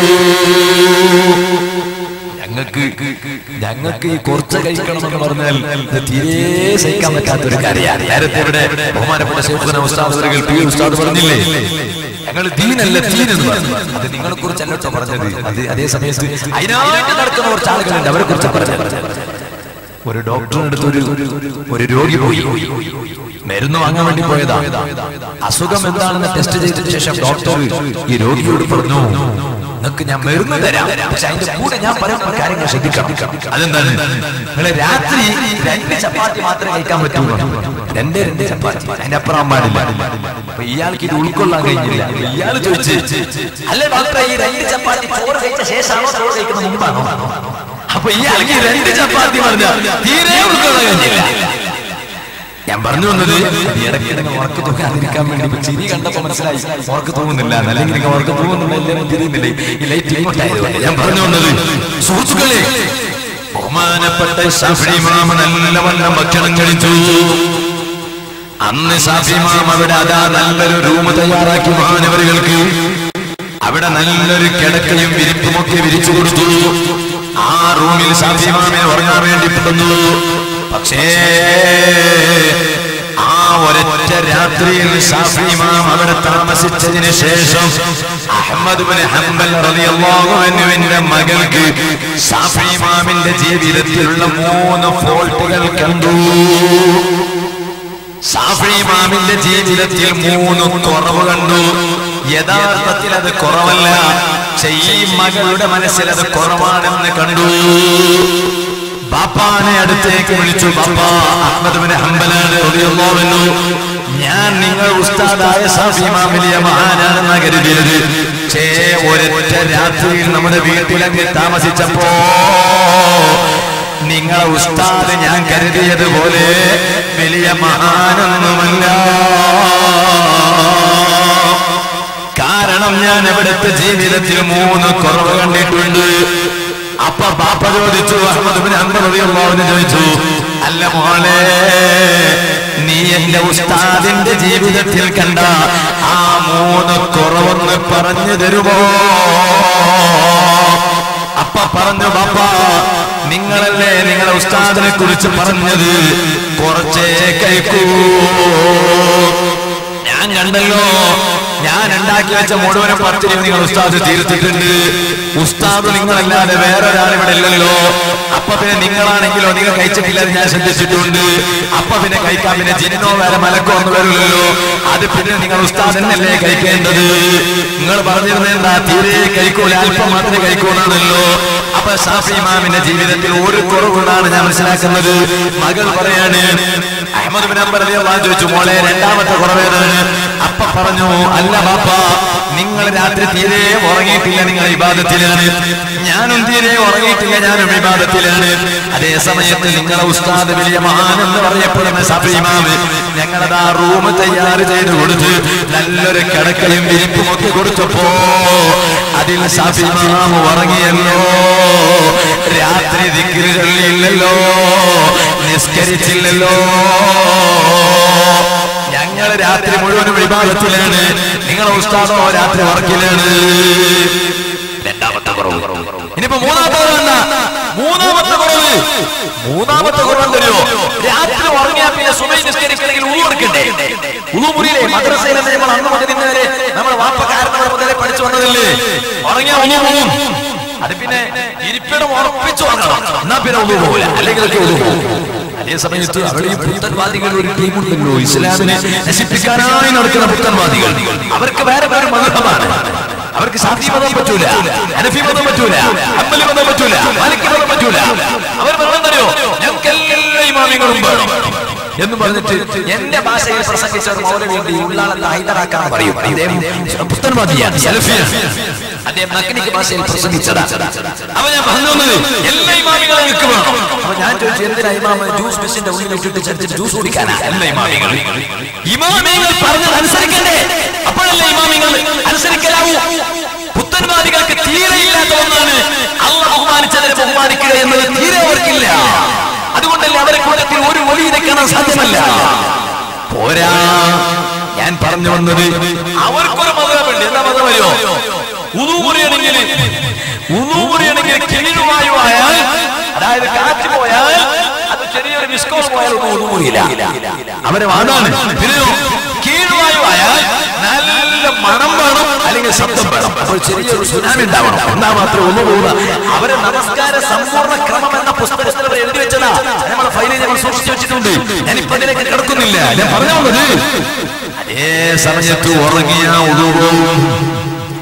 ഞങ്ങൾക്ക് ഞങ്ങൾക്ക് ഈ കുറച്ച് കഴിക്കണമെന്ന് പറഞ്ഞാൽ തീരെ സഹിക്കാൻ പറ്റാത്തൊരു കാര്യമാണ്. നേരത്തെ ഇവിടെ ബഹുമാനപ്പെട്ട ശൈഖുന ഉസ്താദ് അവர்கள் പി ഉസ്താദ് പറഞ്ഞില്ലേ, ഞങ്ങൾ ദീനല്ല ദീൻ എന്ന് പറഞ്ഞു. അത് നിങ്ങളെ കുറിച്ചല്ലോ പറഞ്ഞത്. അത് അതേ സമയത്ത് അതിനായിട്ട് നടക്കുന്ന കുറച്ച് ആളുകളുണ്ട്, അവരെ കുറിച്ച് പറഞ്ഞത്. ഒരു ഡോക്ടറുടെ അടുത്ത് ഒരു ഒരു രോഗി പോയി മരുന്ന് വാങ്ങാൻ വേണ്ടി പോയതാ. അസുഖം എന്താണെന്ന് ടെസ്റ്റ് ചെയ്തതിനു ശേഷം ഡോക്ടർ ഈ രോഗിയോട് പറഞ്ഞു, നിങ്ങൾക്ക് ഞാൻ മരുന്ന് തരാം, പക്ഷെ അതിന്റെ കൂടെ ഞാൻ പല കാര്യങ്ങൾ ശ്രദ്ധിക്കണം. അതെന്താണ്? നിങ്ങളെ രാത്രി രണ്ട് ചപ്പാത്തി മാത്രമേ കഴിക്കാൻ പറ്റുള്ളൂ. രണ്ടേ രണ്ട് ചപ്പാത്തി, അതിന്റെ അപ്പുറം പാടില്ല. അപ്പൊ ഇയാൾക്ക് ഇത് ഉൾക്കൊള്ളാൻ കഴിഞ്ഞില്ല. ഇയാൾ ചോദിച്ചു, അല്ലെ ഡോക്ടറെ, ഈ രണ്ട് ചപ്പാത്തി ചോറ് കഴിച്ച ശേഷമാണോ ചോറ് കഴിക്കുന്ന മുമ്പാണോ? അപ്പൊ ഇയാൾക്ക് രണ്ട് ചപ്പാത്തി പറഞ്ഞാൽ തീരെ ഉൾക്കൊള്ളാൻ കഴിഞ്ഞില്ല. ഞാൻ പറഞ്ഞു വന്നത് ഇടയ്ക്കിടയ്ക്ക് ഉറക്ക് തൂക്കാതിരിക്കാൻ വേണ്ടി ചിരി കണ്ടപ്പോ മനസ്സിലായി ഉറക്ക് തൂങ്ങുന്നില്ല, അല്ലെങ്കിൽ ഉറക്ക് തൂങ്ങുന്നില്ല. ഞാൻ പറഞ്ഞു വന്നത്, സുഹൃത്തുക്കളെ, ബഹുമാനപ്പെട്ട ശാഫിഈ ഇമാം നല്ലവണ്ണം ഭക്ഷണം കഴിച്ചു. അന്ന് ശാഫിഈ ഇമാം അവിടെ അതാ നല്ലൊരു റൂം തയ്യാറാക്കി മഹാനവറുകൾക്ക്. അവിടെ നല്ലൊരു കിടക്കയും വിരിപ്പുമൊക്കെ വിരിച്ചു കൊടുത്തു. ആ റൂമിൽ ശാഫിഈ ഇമാമിനെ ഉറങ്ങാൻ വേണ്ടി പെടുന്നു. പക്ഷേ ആ ഒരൊറ്റ രാത്രിയിൽ ശാഫിഈ ഇമാം അവിടെ താമസിച്ചതിന് ശേഷം അഹ്മദ് ഇബ്നു ഹംബൽ റളിയല്ലാഹു അൻഹുവിന്റെ മകൾക്ക് ശാഫിഈ ഇമാമിന്റെ ജീവിതത്തിലുള്ള മൂന്ന് ഫോൾട്ടുകൾ കണ്ടു. ശാഫിഈ ഇമാമിന്റെ ജീവിതത്തിൽ മൂന്ന് കുറവ് കണ്ടു. യഥാർത്ഥത്തിൽ അത് കുറവല്ല, പക്ഷേ ഈ മകളുടെ മനസ്സിൽ അത് കുറവാണെന്ന് കണ്ടു. ബാപ്പാനെ അടുത്തേക്ക് വിളിച്ചു. ബാപ്പാ, അഹ്മദ് ഇബ്നു ഹംബലാണ് റളിയല്ലാഹു അൻഹു. ഞാൻ നിങ്ങൾ ഉസ്താദായ ശാഫിഈ ഇമാം വലിയ മഹാനാണെന്ന് കരുതിയത്, പക്ഷേ ഒരൊറ്റ രാത്രിയിൽ നമ്മുടെ വീട്ടിലങ്ങ് താമസിച്ചപ്പോ നിങ്ങളെ ഉസ്താദ് ഞാൻ കരുതിയതുപോലെ വലിയ മഹാനൊന്നുമല്ല. കാരണം ഞാൻ എവിടുത്തെ ജീവിതത്തിൽ മൂന്ന് കുറവ് കണ്ടിട്ടുണ്ട്. അപ്പൊ ബാപ്പ ചോദിച്ചു, അഹ്മദ് ഇബ്നു ഹംബൽ റളിയല്ലാഹു അൻഹു ചോദിച്ചു, അല്ല മോളെ, നീ എന്റെ ഉസ്താദിന്റെ ജീവിതത്തിൽ കണ്ട ആ മൂന്ന് കുറവൊന്ന് പറഞ്ഞു തരുമോ? അപ്പ പറഞ്ഞു, ബാപ്പ, നിങ്ങളല്ലേ നിങ്ങളെ ഉസ്താദിനെ കുറിച്ച് പറഞ്ഞത് കുറച്ചേ കഴിക്കൂ. ഞാൻ കണ്ടല്ലോ, ഞാൻ ഉണ്ടാക്കി വെച്ച മുഴുവനും പത്തിരി നിങ്ങൾ ഉസ്താദ് തീർത്തിട്ടുണ്ട്. ഉസ്താദ് നിങ്ങളല്ലാതെ വേറൊരാൾ ഇവിടെ ഇല്ലല്ലോ. അപ്പൊ പിന്നെ നിങ്ങളാണെങ്കിലോ നിങ്ങൾ കഴിച്ചിട്ടില്ലെന്ന് ഞാൻ ശ്രദ്ധിച്ചിട്ടുണ്ട്. അപ്പൊ പിന്നെ കഴിക്കാൻ പിന്നെ ജിന്നോ വേറെ മലക്കോ ഒന്നും വരില്ലല്ലോ. അത് പിന്നെ നിങ്ങൾ ഉസ്താദ് തന്നെയല്ലേ കഴിക്കേണ്ടത്. നിങ്ങൾ പറഞ്ഞിരുന്നത് എന്താ? തീരെ കഴിക്കൂല, അല്പം മാത്രമേ കഴിക്കൂടാണല്ലോ. അപ്പൊ ശാഫിഈ ഇമാമിന്റെ ജീവിതത്തിൽ ഒരു കുറവുകളാണ് ഞാൻ മനസ്സിലാക്കുന്നത്. മകൾ പറയാണ്, അഹ്മദ് ഇബ്നു ഹംബൽ റളിയല്ലാഹു അൻഹു ചോദിച്ചു, മോളെ, രണ്ടാമത്തെ കുറവേതാണ്? അപ്പ പറഞ്ഞു, അല്ല ബാപ്പ, നിങ്ങൾ രാത്രി തീരെ ഉറങ്ങിയിട്ടില്ല, നിങ്ങൾ ഇബാദത്തിലാണ്. ഞാനും തീരെ ഉറങ്ങിയിട്ടില്ല, ഞാനും ഇബാദത്തിലാണ്. അതേ സമയത്ത് നിങ്ങളെ ഉസ്താദ് വലിയ മഹാനെന്ന് പറയപ്പെടുന്ന ശാഫിഈ ഇമാം ഞങ്ങളതാ റൂം തയ്യാറ് ചെയ്ത് കൊടുത്ത് നല്ലൊരു കിടക്കയും വിരിപ്പും ഒക്കെ കൊടുത്തപ്പോ അതിൽ ശാഫിഈ ഇമാം ഉറങ്ങിയല്ലോ. രാത്രി ദിക്റുകൾ ഇല്ലല്ലോ, നിസ്കരിച്ചില്ലല്ലോ. ഞങ്ങൾ രാത്രി മുഴുവനും ഇബാദത്തിലാണ്, നിങ്ങളെ ഉസ്താദോ രാത്രി ഉറക്കിലാണ്. രണ്ടാമത്തെ കുറവ്. ഇനിയിപ്പോ മൂന്നാമത്തെ കുറവെന്താ? മൂന്നാമത്തെ കുറവ് മൂന്നാമത്തെ കുറവെന്തോ, രാത്രി ഉറങ്ങിയാൽ പിന്നെ സുബഹി നിസ്കരിക്കണമെങ്കിൽ ഉളു എടുക്കണ്ടേ? ഉളു മുറിയില്ലേ? മദ്രസയിൽ നമ്മൾ അന്ന് മുതൽ ഇന്ന് വരെ നമ്മൾ വാപ്പക്കാരനോട് മുതലേ പഠിച്ചു വന്നതല്ലേ? ഉറങ്ങിയാ ഉളു പോകും. അത് പിന്നെ ഇരിപ്പിടം ഉറപ്പിച്ചു വാങ്ങണം, എന്നാ പിന്നെ ഉളു പോകില്ല, അല്ലെങ്കിൽ ഉളു പോകും. അതേ സമയത്ത് അവിടെ ഈ പുത്തൻവാദികൾ ഒരു ടീമുണ്ടല്ലോ, ഇസ്ലാമിനെ നശിപ്പിക്കാനായി നടക്കുന്ന പുത്തൻവാദികൾ. അവർക്ക് വേറെ വേറെ മതമാണ്. അവർക്ക് ശാഫിഈ മതം പറ്റൂല, ഹനഫി മതം പറ്റൂല, ഹംബലി മതം പറ്റൂല, മാലിക്കി മതം പറ്റൂല. അവർ പറഞ്ഞോ, ഞങ്ങൾക്ക് എല്ലാ ഇമാമികളും വേണം എന്ന് പറഞ്ഞിട്ട് എന്റെ ഭാഷയിൽ പ്രസംഗിച്ച ഒരു മൗലവി ഉള്ളാളെ ഹൈദരാക്കാൻ പറയും. അദ്ദേഹം പുത്തൻവാദിയാണ്, സലഫിയാണ്. അദ്ദേഹം നഗ്നിക ഭാഷയിൽ പ്രസംഗിച്ചതാ. അപ്പൊ ഞാൻ പറഞ്ഞു വന്നത് എല്ലാ ഇമാമികളും എനിക്ക് വേണം. അപ്പൊ ഞാൻ ചോദിച്ചു, എന്തിനാ ഇമാമ ജ്യൂസ് മെഷീന്റെ ഉള്ളിൽ ഇട്ടിട്ട് ചരിച്ചിട്ട് ജ്യൂസ് കുടിക്കാനാ? എല്ലാ ഇമാമികൾ ഇമാമികൾ പറഞ്ഞത് അനുസരിക്കണ്ടേ? അപ്പോഴല്ലേ ഇമാമികൾ അനുസരിക്കലാവൂ. പുത്തൻവാദികൾക്ക് തീരെയില്ലാത്ത ഒന്നാണ് അള്ളാഹു ബഹുമാനിച്ചതിനെ ബഹുമാനിക്കുക എന്നത്. തീരെ അവർക്കില്ല. അതുകൊണ്ടല്ലേ അവരെ കൂട്ടത്തിൽ ഒരു ഒലിയെ കാണാൻ സാധ്യമല്ല. പോരാ, ഞാൻ പറഞ്ഞു വന്നത് അവർക്കൊരു മതമുണ്ട്. എന്താ മതമല്ലോ? ഉളു മുറിയണമെങ്കിൽ ഉളു മുറിയണമെങ്കിൽ കിഴിവായു ആയാൽ, അതായത് കാറ്റ് പോയാൽ, അത് ചെറിയൊരു മിസ്കോൾ പോയാൽ ഉളു മുറിയില്ല. അവരെ വാദമാണ്. പിന്നെയോ കീഴുവായു ആയാൽ നല്ല മണം വേണം, അല്ലെങ്കിൽ ശബ്ദം വേണം. അപ്പോൾ ചെറിയൊരു സുനാമി ഉണ്ടാവണം, എന്നാ മാത്രമേ ഉളു പോകുക. അവരെ നമസ്കാര സമ്പൂർണ്ണ ക്രമം എന്ന പുസ്തകത്തിൽ അവർ എഴുതി വെച്ചതാ. നമ്മളെ ഫയലിൽ ഞങ്ങൾ സൂക്ഷിച്ചു വെച്ചിട്ടുണ്ട്. ഞാനിപ്പോ അതിലേക്ക് കിടക്കുന്നില്ല. ഞാൻ പറഞ്ഞു വന്നത് അതേ സമയത്ത് ഉറങ്ങിയ ഉളു പോകും.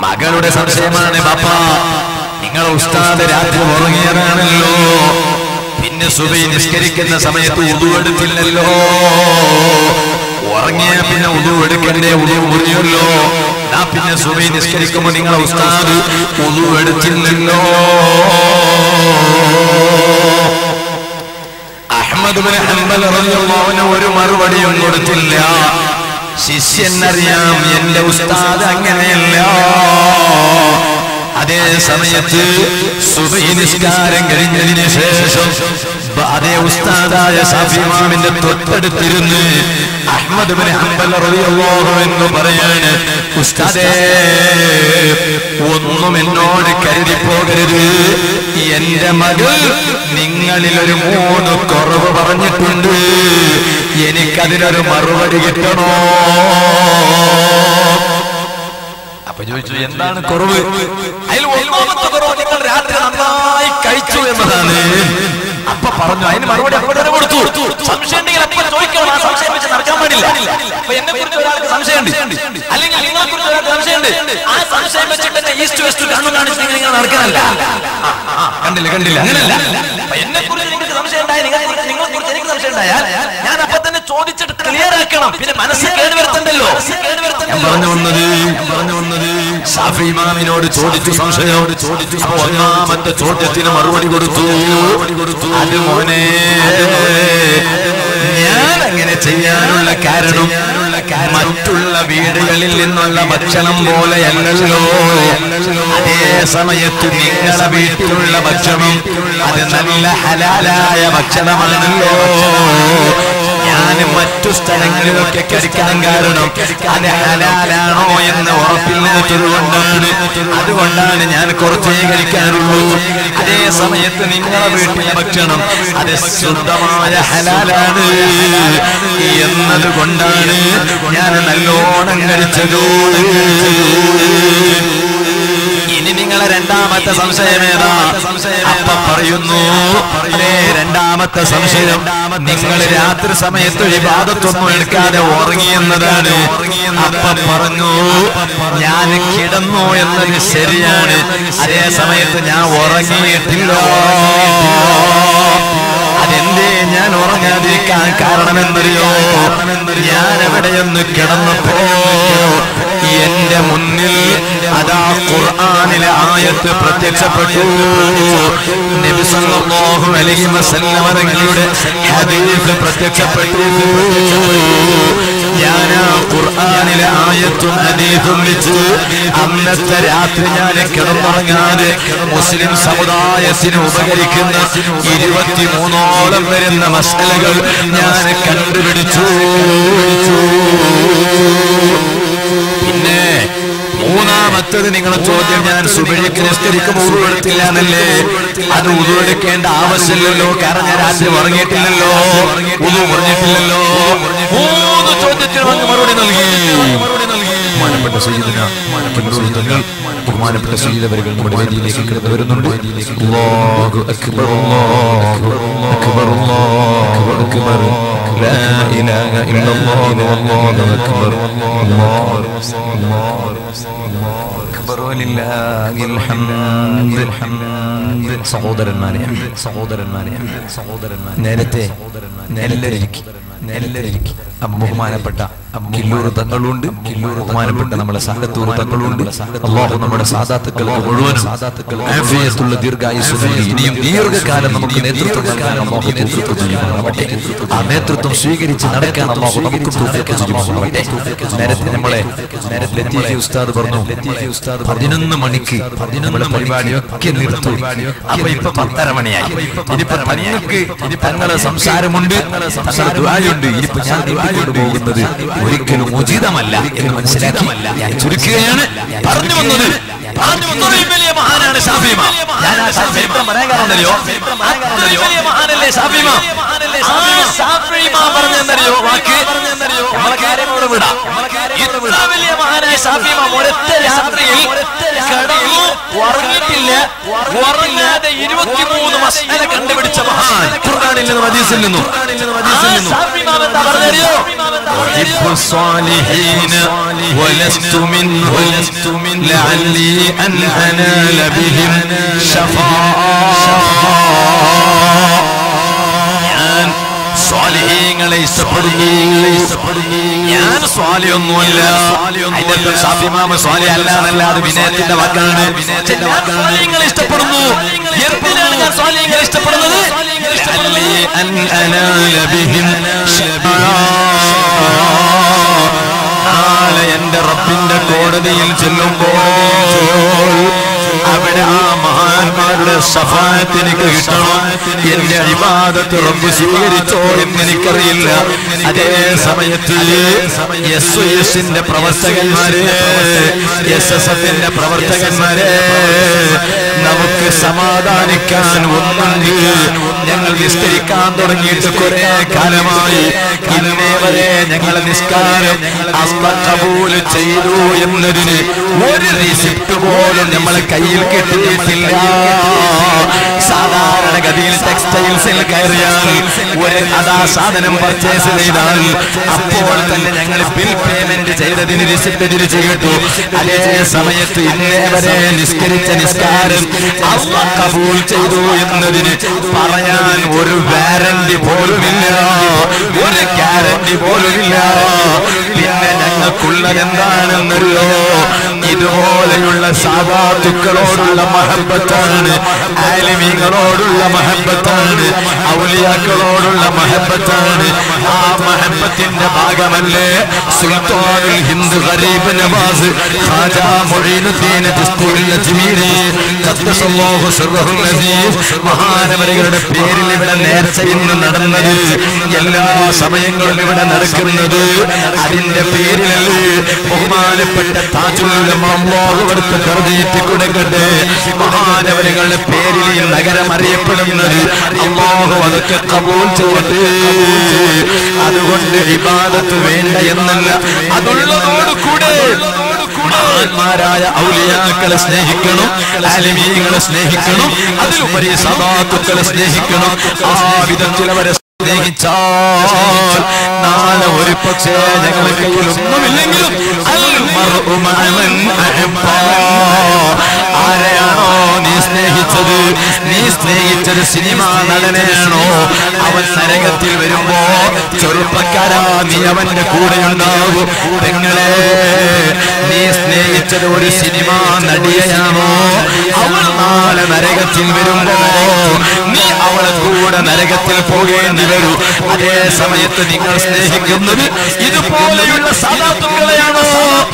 മകളുടെ സംശയമാണ്, ബാപ്പ നിങ്ങൾ ഉസ്താദ് രാത്രി ഉറങ്ങിയതാണല്ലോ, പിന്നെ സുബഹി നിസ്കരിക്കുന്ന സമയത്ത് ഉദു എടുത്തില്ലല്ലോ, ഉറങ്ങിയ പിന്നെ ഉദു എടുക്കണ്ടേ, ഉദു മുറിയല്ലോ, പിന്നെ സുബഹി നിസ്കരിക്കുമ്പോ നിങ്ങളെ ഉസ്താദ് ഉദു എടുത്തില്ലല്ലോ. അഹ്മദ് ബിൻ ഹംബൽ റളിയല്ലാഹു അൻഹു ഒരു മറുപടിയും കൊടുത്തില്ല. ശിഷ്യനറിയാം എന്റെ ഉസ്താദ് അങ്ങനെയല്ല. അതേ സമയത്ത് സുബഹി നിസ്കാരം കഴിഞ്ഞതിന് ശേഷം അതേ ഉസ്താദായ ശാഫി ഇമാമിന്റെ തൊട്ടടുത്തിരുന്ന് അഹ്മദ് ബിൻ ഹംബൽ റളിയല്ലാഹു അൻഹു പറയാണ്, ഉസ്താദേ ഒന്നും എന്നോട് കരുതി പോകരുത്, എന്റെ മകൾ നിങ്ങളിൽ ഒരു മൂന്ന് കുറവ് പറഞ്ഞിട്ടുണ്ട്, എനിക്കതിനൊരു മറുപടി കിട്ടണോ? അപ്പൊ ചോദിച്ചു, എന്താണ് കുറവ്? അതിൽ ഒന്നാമത്തെ കുറവ് നിങ്ങൾ രാത്രി നന്നായി കഴിച്ചു എന്നതാണ്. അപ്പൊ പറഞ്ഞു, അതിന് മറുപടി അവിടെ കൊടുത്തു. സംശയം ഉണ്ടെങ്കിൽ അപ്പൊ ചോദിക്കണം, ആ സംശയം വെച്ച് നടക്കാൻ പാടില്ല. അപ്പൊ എന്നെ കുറിച്ച് ഒരാൾക്ക് സംശയമുണ്ട്, അല്ലെങ്കിൽ നിങ്ങളെ കുറിച്ച് ഒരാൾക്ക് സംശയമുണ്ട്, ആ സംശയം വെച്ചിട്ട് തന്നെ ഈസ്റ്റ് വെസ്റ്റ് കണ്ണു കാണിച്ച് നിങ്ങൾ നിങ്ങൾ നടക്കാനല്ല. കണ്ടില്ല കണ്ടില്ല അങ്ങനല്ല. അപ്പൊ എന്നെ കുറിച്ച് നിങ്ങൾക്ക് സംശയം ഉണ്ടായി, നിങ്ങളെ കുറിച്ച് എനിക്ക് സംശയം ഉണ്ടായാൽ ഞാൻ അപ്പൊ തന്നെ ചോദിച്ചിട്ട് ക്ലിയർ ആക്കണം. പിന്നെ മനസ്സിൽ കേടുവരുത്തണ്ടല്ലോ. പറഞ്ഞു വന്നത് പറഞ്ഞു വന്നത് ശാഫി ഇമാമിനോട് ചോദിച്ചു, സംശയോട് ചോദിച്ചു. ഒന്നാമത്തെ ചോദ്യത്തിന് മറുപടി കൊടുത്തു. അത് മോനെ, ഞാൻ അങ്ങനെ ചെയ്യാനുള്ള കാരണം മറ്റുള്ള വീടുകളിൽ നിന്നുള്ള ഭക്ഷണം പോലെയല്ലല്ലോ. അതേ സമയത്ത് നിങ്ങളുടെ വീട്ടിലുള്ള ഭക്ഷണം അത് നല്ല ഹലാലായ ഭക്ഷണമാണല്ലോ. ഞാൻ മറ്റു സ്ഥലങ്ങളിലൊക്കെ കഴിക്കാൻ കാരണം അത് ഹലാലാണോ എന്ന് ഉറപ്പില്ലാത്തത് കൊണ്ടാണ്. അതുകൊണ്ടാണ് ഞാൻ കുറച്ചേ കഴിക്കാറുള്ളൂ. അതേ സമയത്ത് നിങ്ങളുടെ വീട്ടിലെ ഭക്ഷണം അത് ശുദ്ധമായ ഹലാലാണ് എന്നതുകൊണ്ടാണ് ഞാൻ നല്ലോണം കഴിച്ചത്. ഇനി നിങ്ങളെ രണ്ടാമത്തെ സംശയമേതാ? അപ്പൊ പറയുന്നു, രണ്ടാമത്തെ സംശയം നിങ്ങൾ രാത്രി സമയത്ത് ഇബാദത്തൊന്നും എടുക്കാതെ ഉറങ്ങിയെന്നതാണ്. അപ്പൊ പറഞ്ഞു, ഞാൻ കിടന്നു എന്നത് ശരിയാണ്, അതേ സമയത്ത് ഞാൻ ഉറങ്ങിയിട്ടില്ല. അതെന്തേ ഞാൻ ഉറങ്ങാതിരിക്കാൻ കാരണമെന്നറിയോ? ഞാൻ എവിടെയൊന്ന് കിടന്നപ്പോ എന്റെ മുന്നിൽ അതാ ഖുർആനിലെ ആയത്ത് പ്രത്യക്ഷപ്പെട്ടു. നബി സല്ലല്ലാഹു അലൈഹി വസല്ലം തങ്ങളുടെ ഹദീസ് പ്രത്യക്ഷപ്പെട്ടു. ഞാൻ ആ ഖുർആനിലെ ആയത്തും ഹദീസും വെച്ച് അന്നത്തെ രാത്രി ഞാൻ കിടന്നുറങ്ങാതെ മുസ്ലിം സമുദായത്തിന് ഉപകരിക്കുന്ന ഇരുപത്തിമൂന്നോളം വരുന്ന മസലകൾ ഞാൻ കണ്ടുപിടിച്ചു. പിന്നെ മൂന്നാമത്തത് നിങ്ങളെ ചോദ്യം, ഞാൻ സുബഹിക്ക് നിസ്കരിക്കുമ്പോൾ ഉദു എടുത്തില്ല എന്നല്ലേ? അത് ഉദു എടുക്കേണ്ട ആവശ്യമില്ലല്ലോ, കാരണം ഞാൻ രാത്രി ഉറങ്ങിയിട്ടില്ലല്ലോ, ഉദു പറഞ്ഞിട്ടില്ലല്ലോ. മൂന്ന് ചോദ്യത്തിന് അങ്ങ് മറുപടി നൽകി. ബഹുമാനപ്പെട്ട സയ്യിദുന ബഹുമാനപ്പെട്ട സയ്യിദവരുകൾ നമ്മുടെ വേദിയിലേക്ക് കടന്നു വരുന്നുണ്ട്. അല്ലാഹു അക്ബർ, അല്ലാഹു അക്ബർ, അല്ലാഹു അക്ബർ, ലാ ഇലാഹ ഇല്ലല്ലാഹു വല്ലാഹു അക്ബർ, അല്ലാഹു അക്ബർ വലില്ലാഹിൽ ഹംദ്. സഹോദരന്മാരെ സഹോദരന്മാരെ സഹോദരന്മാരെ നേരത്തെ നെല്ലരിക്ക് നെല്ലരിക്ക് ബഹുമാനപ്പെട്ട കില്ലൂർ തങ്ങളുണ്ട്, കില്ലൂർ ബഹുമാനപ്പെട്ട നമ്മുടെ സാദത്തൂർ തങ്ങളുണ്ട്. അല്ലാഹു നമ്മുടെ സാദാത്തുക്കൾക്ക് മുഴുവനും ആഫിയത്തുള്ള ദീർഘായുസ്സ് നൽകി ഇനിയും ദീർഘകാലം നമുക്ക് നേതൃത്വം നൽകാൻ അല്ലാഹു തൗഫീഖ് ചെയ്യുമാറാവട്ടെ. ആ നേതൃത്വം സ്വീകരിച്ച് നടക്കാൻ അല്ലാഹു നമുക്ക് തൗഫീഖ് ചെയ്യുമാറാവട്ടെ. നേരത്തെ നമ്മളെ നേരത്തെ ലത്തീഫി ഉസ്താദ് പറഞ്ഞു, ലത്തീഫി ഉസ്താദ് പതിനൊന്ന് മണിക്ക് നമ്മുടെ പരിപാടിയൊക്കെ നിർത്തും. അപ്പൊ ഇപ്പൊ പത്തര മണിയായി. ഇനിയിപ്പോ തങ്ങൾക്ക് തങ്ങളെ സംസാരമുണ്ട്, തങ്ങളുടെ ദുആയുണ്ട്. ഇനിയിപ്പോ ഞാൻ ദുആയോട് പോകുന്നത് ഒരിക്കലും ഉചിതമല്ല എന്ന് മനസ്സിലാക്കി ഞാൻ ചുരുക്കുകയാണ്. പറഞ്ഞു വന്നത് അത്രയും വലിയ മഹാനാണ് ശാഫി ഇമാം. ഞാൻ ആ ചരിത്രം പറയാൻ കാരണമല്ലോ, അത്രയും വലിയ മഹാനല്ലേ ശാഫി ഇമാം. ആ ശാഫി ഇമാം പറഞ്ഞെന്നറിയോ വാക്ക്? നമ്മളെ കാര്യം ഇവിടെ വിടാം. ഇത്ര വലിയ മഹാനായ ശാഫി ഇമാം ഒരൊറ്റ രാത്രിയിൽ കടന്നു ഉറങ്ങിയിട്ടില്ല, ഉറങ്ങാതെ ഇരുപത്തിമൂന്ന് മസല കണ്ടുപിടിച്ച മഹാൻ. ഖുർആനിൽ നിന്നും ഹദീസിൽ നിന്നും. ആ ശാഫി ഇമാം എന്താ പറഞ്ഞറിയോ? أحب الصالحين ولست منهم لعلي أن أنال بهم شفاعة സ്വാലിഹീങ്ങളെ ഇഷ്ടപ്പെടുന്നു. ഞാൻ സ്വാലിയൊന്നുമല്ല. അതിന്റെ സാഫിമാമ സ്വാലി അല്ല എന്നല്ലാതെ വിനയത്തിന്റെ വാക്കാണ്. സ്വാലിഹീങ്ങളെ ഇഷ്ടപ്പെടുന്നു. എന്തിനാണ് ഞാൻ സ്വാലിഹീങ്ങളെ ഇഷ്ടപ്പെടുന്നത്? നാളെ എന്റെ റബ്ബിന്റെ കോടതിയിൽ ചെല്ലുമ്പോൾ അവിടെ ആ മഹാന്മാരുടെ ശഫാഅത്ത് എനിക്ക് കിട്ടണം. എന്റെ ഇബാദത്ത് റബ്ബ് സ്വീകരിച്ചോ എന്ന് എനിക്കറിയില്ല. അതേ സമയത്ത് എസ് ഒ എസിന്റെ പ്രവർത്തകന്മാരെ, എസ് എസ് എഫിന്റെ പ്രവർത്തകന്മാരെ, നമുക്ക് സമാധാനിക്കാൻ ഒന്നുണ്ട്. ഞങ്ങൾ നിസ്കരിക്കാൻ തുടങ്ങിയിട്ട് കുറെ കാലമായി. ഇന്നേ വരെ ഞങ്ങളെ നിസ്കാരം അല്ലാഹ് ഖബൂൽ ചെയ്തു എന്നതിന് ഒരു റിസിപ്റ്റ് പോലും നമ്മളെ കയ്യിൽ കിട്ടിയിട്ടില്ല. സാധാരണഗതിയിൽ ടെക്സ്റ്റൈൽസിൽ കയറിയാൽ ഒരു അതാ സാധനം പർച്ചേസ് ചെയ്താൽ അപ്പോൾ തന്നെ ഞങ്ങൾ ബിൽ പേയ്മെന്റ് ചെയ്തതിന് റിസിപ്റ്റ് തിരിച്ചു കിട്ടു. അതേ സമയത്ത് ഇന്നേ വരെ നിസ്കരിച്ച നിസ്കാരം അല്ലാഹ് ഖബൂൽ ചെയ്തു എന്നതിന് പറയാൻ ഒരു വാറന്റി പോലുമില്ല, ഒരു ഗ്യാരണ്ടി പോലുമില്ല. പിന്നെ ഞങ്ങൾക്കുള്ളത് എന്താണെന്നല്ലോ, ഇതുപോലെയുള്ള സാദാത്തുക്കളോടുള്ള മഹബത്താണ്, ആലിമീങ്ങളോടുള്ള മഹബത്താണ്, ഔലിയാക്കളോടുള്ള മഹബത്താണ്. ആ മഹബത്തിന്റെ ഭാഗമല്ലേ സുൽത്താനുൽ ഹിന്ദ് ഗരീബ് നവാസ് ഖാജാ മുഈനുദ്ദീൻ ചിശ്തിയുൽ അജ്മീരി ഖദ്ദസല്ലാഹു സിർറഹുൽ അസീസ് മഹാനവരുകളുടെ പേരിൽ ഇവിടെ നേർച്ച ഇന്ന് നടന്നത്, എല്ലാ സമയങ്ങളും ഇവിടെ നടക്കുന്നത് അതിന്റെ പേരിലല്ലേ. ബഹുമാനപ്പെട്ട താജുൽ ഉലമ അല്ലാഹു അവിടുത്തെ ദർജയേറ്റി കൊടുക്കട്ടെ. മഹാനവരുകളുടെ പേരിൽ ഈ നഗരം അറിയപ്പെടുന്നത് അല്ലാഹു അതൊക്കെ ഖബൂൽ ചെയ്യട്ടെ. അതുകൊണ്ട് ഇബാദത്ത് വേണ്ട എന്നല്ല, അതുള്ളതോട് കൂടെ മഹാന്മാരായ ഔലിയാക്കളെ സ്നേഹിക്കണം, ആലിമീങ്ങളെ സ്നേഹിക്കണം, അതിലുപരി സദാത്തുക്കളെ സ്നേഹിക്കണം. ആ വിധത്തിൽ അവരെ സ്നേഹിച്ചാൽ നാളെ ഒരു പക്ഷേ ഞങ്ങളുടെ കയ്യിൽ ഒന്നുമില്ലെങ്കിലും ആരെയാണോ നീ സ്നേഹിച്ചത്, നീ സ്നേഹിച്ചത് സിനിമാ നടനെയാണോ, അവൻ നരകത്തിൽ വരുമ്പോ ചെറുപ്പക്കാരാ നീ അവന്റെ കൂടെ ഉണ്ടാകും. പെങ്ങളെ, നീ സ്നേഹിച്ചത് ഒരു സിനിമാ നടിയെയാണോ, അവൾ നാളെ നരകത്തിൽ വരുമ്പോ നീ അവളെ കൂടെ നരകത്തിൽ പോകേണ്ടി വരും. അതേ സമയത്ത് നിങ്ങൾ സ്നേഹിക്കുന്നത് ഇതുപോലെയുള്ള സദാത്തുക്കളെയാണോ,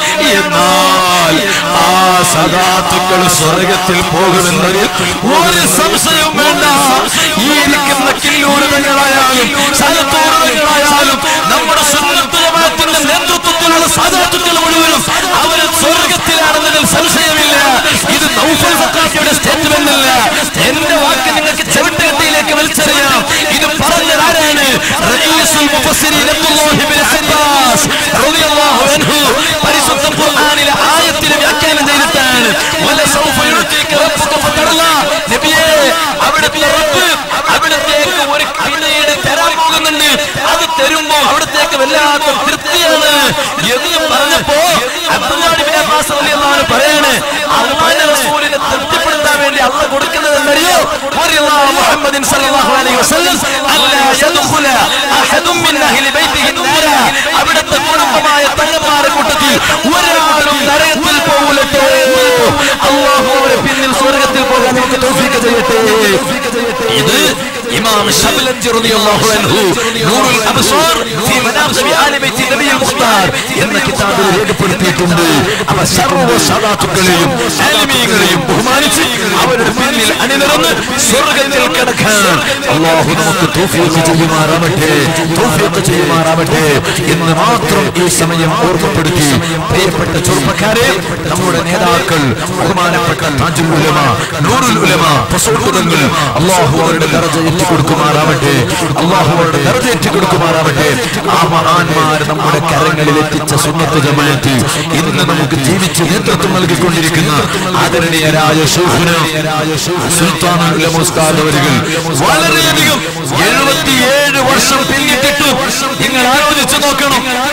എന്നാൽ ആ സദാത്തുക്കൾ സ്വർഗത്തിൽ പോകുമെന്നതിൽ ഒരു സംശയവും വേണ്ട. ഈ ഇരിക്കുന്ന കില്ലൂരുകളായാലും സദാത്തുക്കളായാലും നമ്മുടെ സുന്നത്ത് ജമാഅത്തിന്റെ നേതൃത്വത്തിലുള്ള സദാത്തുക്കൾ മുഴുവനും അവർ സ്വർഗത്തിലാണെന്നതിൽ സംശയമില്ല. ഇത് നൗഫൽ സഖാഫിയുടെ സ്റ്റേറ്റ്മെന്റ് അല്ല. എന്റെ വാക്ക് നിങ്ങൾക്ക് ചെവിട്ടുകെട്ടിയിലേക്ക് വലിച്ചെറിയാം. ഇത് പറഞ്ഞത് ആരാണ്? റഈസുൽ മുഫസ്സിരീൻ അബ്ദുല്ലാഹി ഇബ്നു അബ്ബാസ് റളിയല്ലാഹു അൻഹു പരിശുദ്ധ ഖുർആനിലെ ആയത്തിനെ വ്യാഖ്യാനം ചെയ്തിട്ടാണ്. വലസൗഫ യുഅതീക റബ്ബുക ഫതർല. നബിയേ, അവിടുത്തെ റബ്ബ് അവിടത്തേക്ക് ഒരു കിരീടം തരാൻ പോകുന്നുണ്ട്. അത് തരുമ്പോ അവിടത്തേക്ക് വല്ലാത്ത തൃപ്തിയാണ് എന്ന് പറഞ്ഞപ്പോ അബ്ദുല്ലാഹി ഇബ്നു അബ്ബാസ് റളിയല്ലാഹു അൻഹു പറയാണ്, അല്ലാഹുവിന്റെ റസൂലിനെ തൃപ്തിപ്പെടുത്താൻ വേണ്ടി അല്ലാഹു കൊടുക്കുന്നത് എന്നറിയോ? വറല്ലാഹു മുഹമ്മദിൻ സല്ലല്ലാഹു അലൈഹി വസല്ലം അല്ലാ യദ്ഖുല അഹദും മിൻ അഹ്ലി ബൈതിഹി നാര. അവിടുത്തെ കുടുംബമായ തങ്ങന്മാരുടെ കൂട്ടത്തിൽ ഒരാളും നരകത്തിൽ പോകില്ലട്ടോ. അല്ലാഹു അവരെ പിന്നിൽ സ്വർഗ്ഗത്തിൽ പോകാൻ നമുക്ക് തൗഫീഖ് ചെയ്യട്ടെ. ഇത് ഇമാം ശബ്ലഞ്ചി റളിയല്ലാഹു അൻഹു നൂറുൽ അബ്സാർ ഫീ മനാഖിബി ആലി ബൈത്തി നബിയിൽ മുഖ്താർ എന്ന കിതാബിൽ രേഖപ്പെടുത്തിയിട്ടുണ്ട്. അവ സർവ്വ സദാത്തുക്കളെയും ആലിമീങ്ങളെയും ബഹുമാനിച്ച് അവരുടെ പിന്നിൽ അണിനിരന്ന് സ്വർഗ്ഗത്തിൽ കിടക്കാൻ അല്ലാഹു നമുക്ക് തൗഫീഖ് ചെയ്യുമാറാവട്ടെ, തൗഫീഖ് ചെയ്യുമാറാവട്ടെ എന്ന് മാത്രം ഈ സമയം ഓർമ്മപ്പെടുത്തി. പ്രിയപ്പെട്ട ചെറുപ്പക്കാരെ, നമ്മുടെ നേതാക്കൾ ബഹുമാനപ്പെട്ട താജുൽ ഉലമ, നൂറുൽ ഉലമ, ഫസൂഖുതങ്ങൾ അല്ലാഹു അവരുടെ ദർജ എത്തി കൊടുക്കുമാറാവട്ടെ, അല്ലാഹു അവരുടെ ദർജ എത്തി കൊടുക്കുമാറാവട്ടെ. ആ മഹാന്മാർ നമ്മുടെ കരങ്ങളിൽ എത്തിച്ച സുന്നത്ത് ജമാഅത്ത് ഇന്ന് നമുക്ക് ജീവിച്ച് നേതൃത്വം നൽകിക്കൊണ്ടിരിക്കുന്ന ആദരണീയരായ ശൈഖുന സുൽത്താനുൽ ഉലമ ഉസ്താദ് അവരുകൾ വളരെയധികം എഴുപത്തിയേഴ് വർഷം പിന്നിട്ടിട്ടു. നിങ്ങൾ ആലോചിച്ചു നോക്കണം,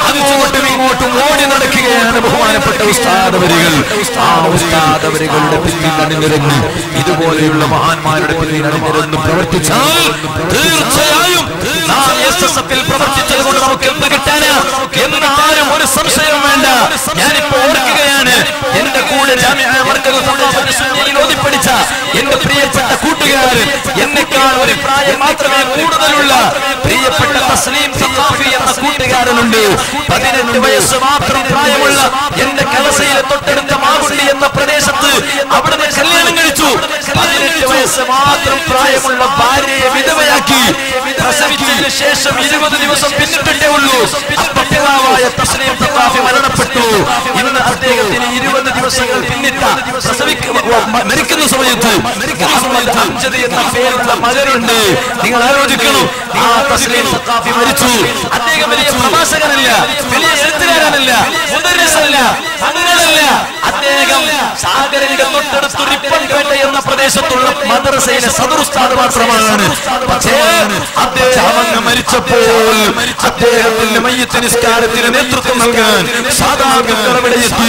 അതുപോലെയാണ് ബഹുമാനപ്പെട്ട ഉസ്താദവരികൾ. ആ ഉസ്താദവരികളുടെ പിന്നിൽ അണിനിരന്ന് ഇതുപോലെയുള്ള മഹാന്മാരുടെ പിന്നിൽ അണിനിരന്ന് പ്രവർത്തിച്ചാൽ തീർച്ചയായും നാം എസ് എസ് എഫിൽ പ്രവർത്തിച്ചത് കൊണ്ട് നമുക്ക് എന്ത് കിട്ടാന് എന്ന് ആരും ഒരു സംശയവും വേണ്ട. ഞാനിപ്പോ ഓർക്കുകയാണ്, എന്റെ കൂടെ ജാമിഅ മർകസ് സഖാഫത്ത് സുന്നിയിൽ ഓതിപ്പടിച്ച എന്റെ പ്രിയപ്പെട്ട കൂട്ടുകാരൻ, എന്നെക്കാൾ ഒരു പ്രായം മാത്രമേ കൂടുതലുള്ള പ്രിയപ്പെട്ട തസ്ലീം സഖാഫി എന്ന കൂട്ടുകാരനുണ്ട്. പതിനെട്ട് വയസ്സ് മാത്രം പ്രായമുള്ള എന്റെ കലസയിലെ തൊട്ടടുത്ത മാവുള്ളി എന്ന പ്രദേശത്ത് അവിടുന്ന് കല്യാണം കഴിച്ചു. പതിനെട്ട് വയസ്സ് മാത്രം പ്രായമുള്ള ഭാര്യയെ വിധവയാക്കി. പ്രസവിച്ചതിന് ശേഷം ഇരുപത് ദിവസം പിന്നിട്ടേ ഉള്ളൂ അപ്പവായ തസ്ലീം സഖാഫി മരണപ്പെട്ടു. ഇന്ന് അദ്ദേഹത്തിന് ഇരുപത് ദിവസങ്ങൾ പിന്നിട്ട മരിക്കുന്ന സമയത്ത് മുഹമ്മദ് അംജദ് എന്ന പേരുള്ള മകനുണ്ട്. നിങ്ങൾ ആലോചിക്കണം, ആ തസ്ലീം സഖാഫി മരിച്ചു. അദ്ദേഹം വലിയ പ്രഭാഷകനല്ല, വലിയ എഴുത്തുകാരനല്ല, മുദരിസല്ല, അങ്ങനല്ല. അദ്ദേഹം സാഗരനിക തൊട്ടടുത്ത് റിപ്പൻപേട്ട എന്ന പ്രദേശത്തുള്ള മദ്രസയിലെ സദറുസ്താദ് മാത്രമാണ്. പക്ഷേ അദ്ദേഹം അങ്ങ് മരിച്ചപ്പോൾ അദ്ദേഹത്തിന്റെ മയ്യത്ത് നിസ്കാരത്തിന് നേതൃത്വം നൽകാൻ സാധാരണക്കാർ അവിടെ എത്തി.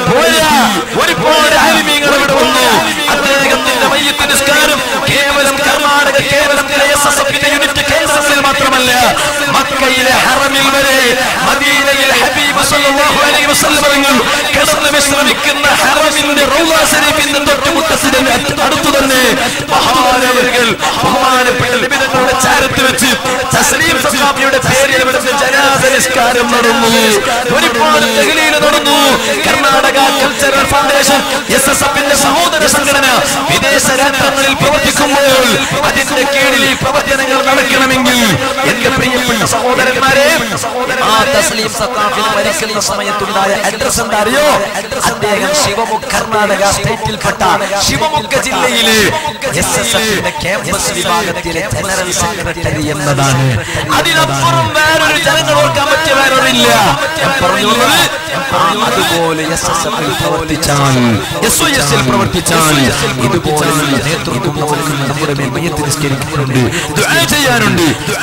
ഒരുപാട് ആലിമീങ്ങൾ അവിടെ വന്നു. അദ്ദേഹത്തിന്റെ മയ്യത്ത് നിസ്കാരം കേവലം കർണാടക കേവലം എസ് എസ് എഫിന്റെ യൂണിറ്റ് കേന്ദ്രത്തിൽ മാത്രമല്ല, മക്കയിലെ ഹറമിൽ വരെ, മദീനയിൽ ഹബീബ് സല്ലല്ലാഹു അലൈഹി വസല്ലം കിടന്ന് വിശ്രമിക്കുന്ന ഹറമിന്റെ റൗള ശരീഫിന്റെ തൊട്ടുമുട്ടത്തിന് അടുത്തു തന്നെ മഹാനവറുകൾ ബഹുമാനപ്പെട്ട നിബിധങ്ങളുടെ ചാരത്ത് വെച്ച് തസ്ലീം സഖാഫിയുടെ പേരിൽ ഇവിടുത്തെ ജനാസ നിസ്കാരം നടന്നു. ഒരുപാട് തഹ്ലീൽ നടന്നു. Karnataka cultural foundation S S എഫിന്റെ സഹോദര സംഘടന വിദേശ രാഷ്ട്രങ്ങളിൽ പ്രവർത്തിക്കുമ്പോൾ അതിന്റെ കീഴിൽ ഈ പ്രവർത്തനങ്ങൾ നടക്കണമെങ്കിൽ എന്റെ പ്രിയപ്പെട്ട സഹോദരന്മാരെ, ആ തസ്ലീം സഖാഫിന് മരിക്കുന്ന സമയത്തുണ്ടായ അഡ്രസ് എന്താ അറിയോ? അദ്ദേഹം ശിവമുഖ കർണാടക സ്റ്റേറ്റിൽപ്പെട്ട ശിവമുഖ ജില്ലയിലെ എസ് എസ് എഫിന്റെ ക്യാമ്പസ് വിഭാഗത്തിലെ ജനറൽ സെക്രട്ടറി എന്നതാണ്. അതിനപ്പുറം വേറൊരു ജനങ്ങൾ ഓർക്കാൻ പറ്റിയ വേറൊരില്ല. ഞാൻ പറഞ്ഞുള്ളത് അതുപോലെ എസ് എസ് എഫിൽ പ്രവർത്തിച്ചാൽ, എസ് ഒ എസിൽ പ്രവർത്തിച്ചാൽ ഇതുപോലെയുള്ള നേതൃത്വം നമ്മുടെ മേൽ മയ്യത്ത് നിസ്കരിക്കുന്നുണ്ട്, ദുആ ചെയ്യാനുണ്ട്.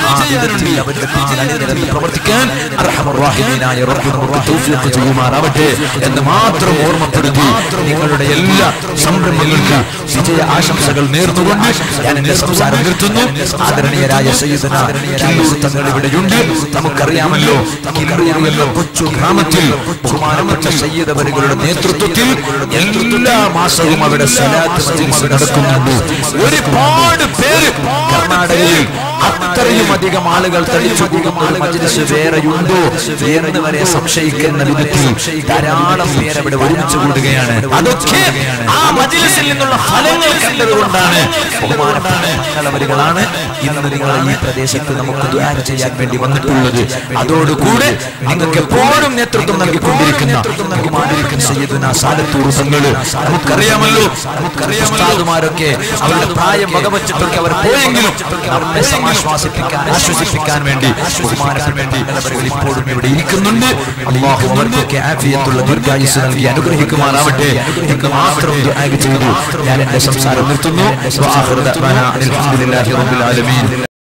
അവരുടെ പിന്നിൽ അണിനിരന്ന് പ്രവർത്തിക്കാൻ അർഹമർ റഹീമീനായ റബ്ബ് നമുക്ക് തൗഫീഖ് ചെയ്യുമാറാവട്ടെ എന്ന് മാത്രം ഓർമ്മപ്പെടുത്തി നിങ്ങളുടെ എല്ലാ സംരംഭങ്ങൾക്കും വിജയ ആശംസകൾ നേർന്നുകൊണ്ട് ഞാൻ എന്റെ സംസാരം നിർത്തുന്നു. ആദരണീയരായ സയ്യിദന കില്ലൂർ തങ്ങൾ ഇവിടെയുണ്ട്. നമുക്കറിയാമല്ലോ, കില്ലൂർ എന്ന കൊച്ചു ഗ്രാമത്തിൽ ബഹുമാനപ്പെട്ട സയ്യിദ് അവരുടെ നേതൃത്വത്തിൽ എല്ലാ മാസവും അവിടെ സ്വലാത്ത് മജ്‌ലിസ് നടക്കുന്നുണ്ട്. ഒരുപാട് പേര് കർണാടകയിൽ അത്രയും അധികം ആളുകൾ തളിച്ചു കൂടുന്ന ഒരു മജ്‌ലിസ് വേറെയുണ്ടോ എന്ന് വരെ സംശയിക്കുന്ന വിധത്തിൽ ധാരാളം പേര് അവിടെ ഒരുമിച്ച് കൂടുകയാണ്. അതൊക്കെ ആ മജ്‌ലിസിൽ നിന്നുള്ള ഫലങ്ങൾ കണ്ടതുകൊണ്ടാണ്. ബഹുമാനപ്പെട്ടവരാണ് ഇന്ന് നിങ്ങൾ ഈ പ്രദേശത്ത് നമുക്ക് ദുആ ചെയ്യാൻ വേണ്ടി വന്നിട്ടുള്ളത്. അതോടുകൂടെ നിങ്ങൾക്ക് എപ്പോഴും നേതൃത്വം നൽകിക്കൊണ്ടിരിക്കുന്ന ബഹുമാനിക്കുന്ന സയ്യിദുനാ സാദത്തൂർ തങ്ങൾ, നമുക്കറിയാമല്ലോ, നമുക്കറിയാം ഉസ്താദുമാരൊക്കെ അവരുടെ പ്രായം വകവച്ചിട്ടൊക്കെ അവർ പോയെങ്കിലും നമ്മെ സമാശ്വാസിപ്പിക്കാൻ ആശ്വസിപ്പിക്കാൻ വേണ്ടി ബഹുമാനപ്പെട്ട തങ്ങളവർ ഇപ്പോഴും ഇവിടെ ഇരിക്കുന്നുണ്ട്. അല്ലാഹു അവർക്കൊക്കെ ആഫിയത്തുള്ള ദീർഘായുസ്സ് നൽകി അനുഗ്രഹിക്കുമാറാവട്ടെ എന്ന് മാത്രം ദുആ ചെയ്തു ഞാൻ എന്റെ സംസാരം നിർത്തുന്നു. വആഖിറു ദഅ്വാനാ അൽഹംദുലില്ലാഹി റബ്ബിൽ ആലമീൻ.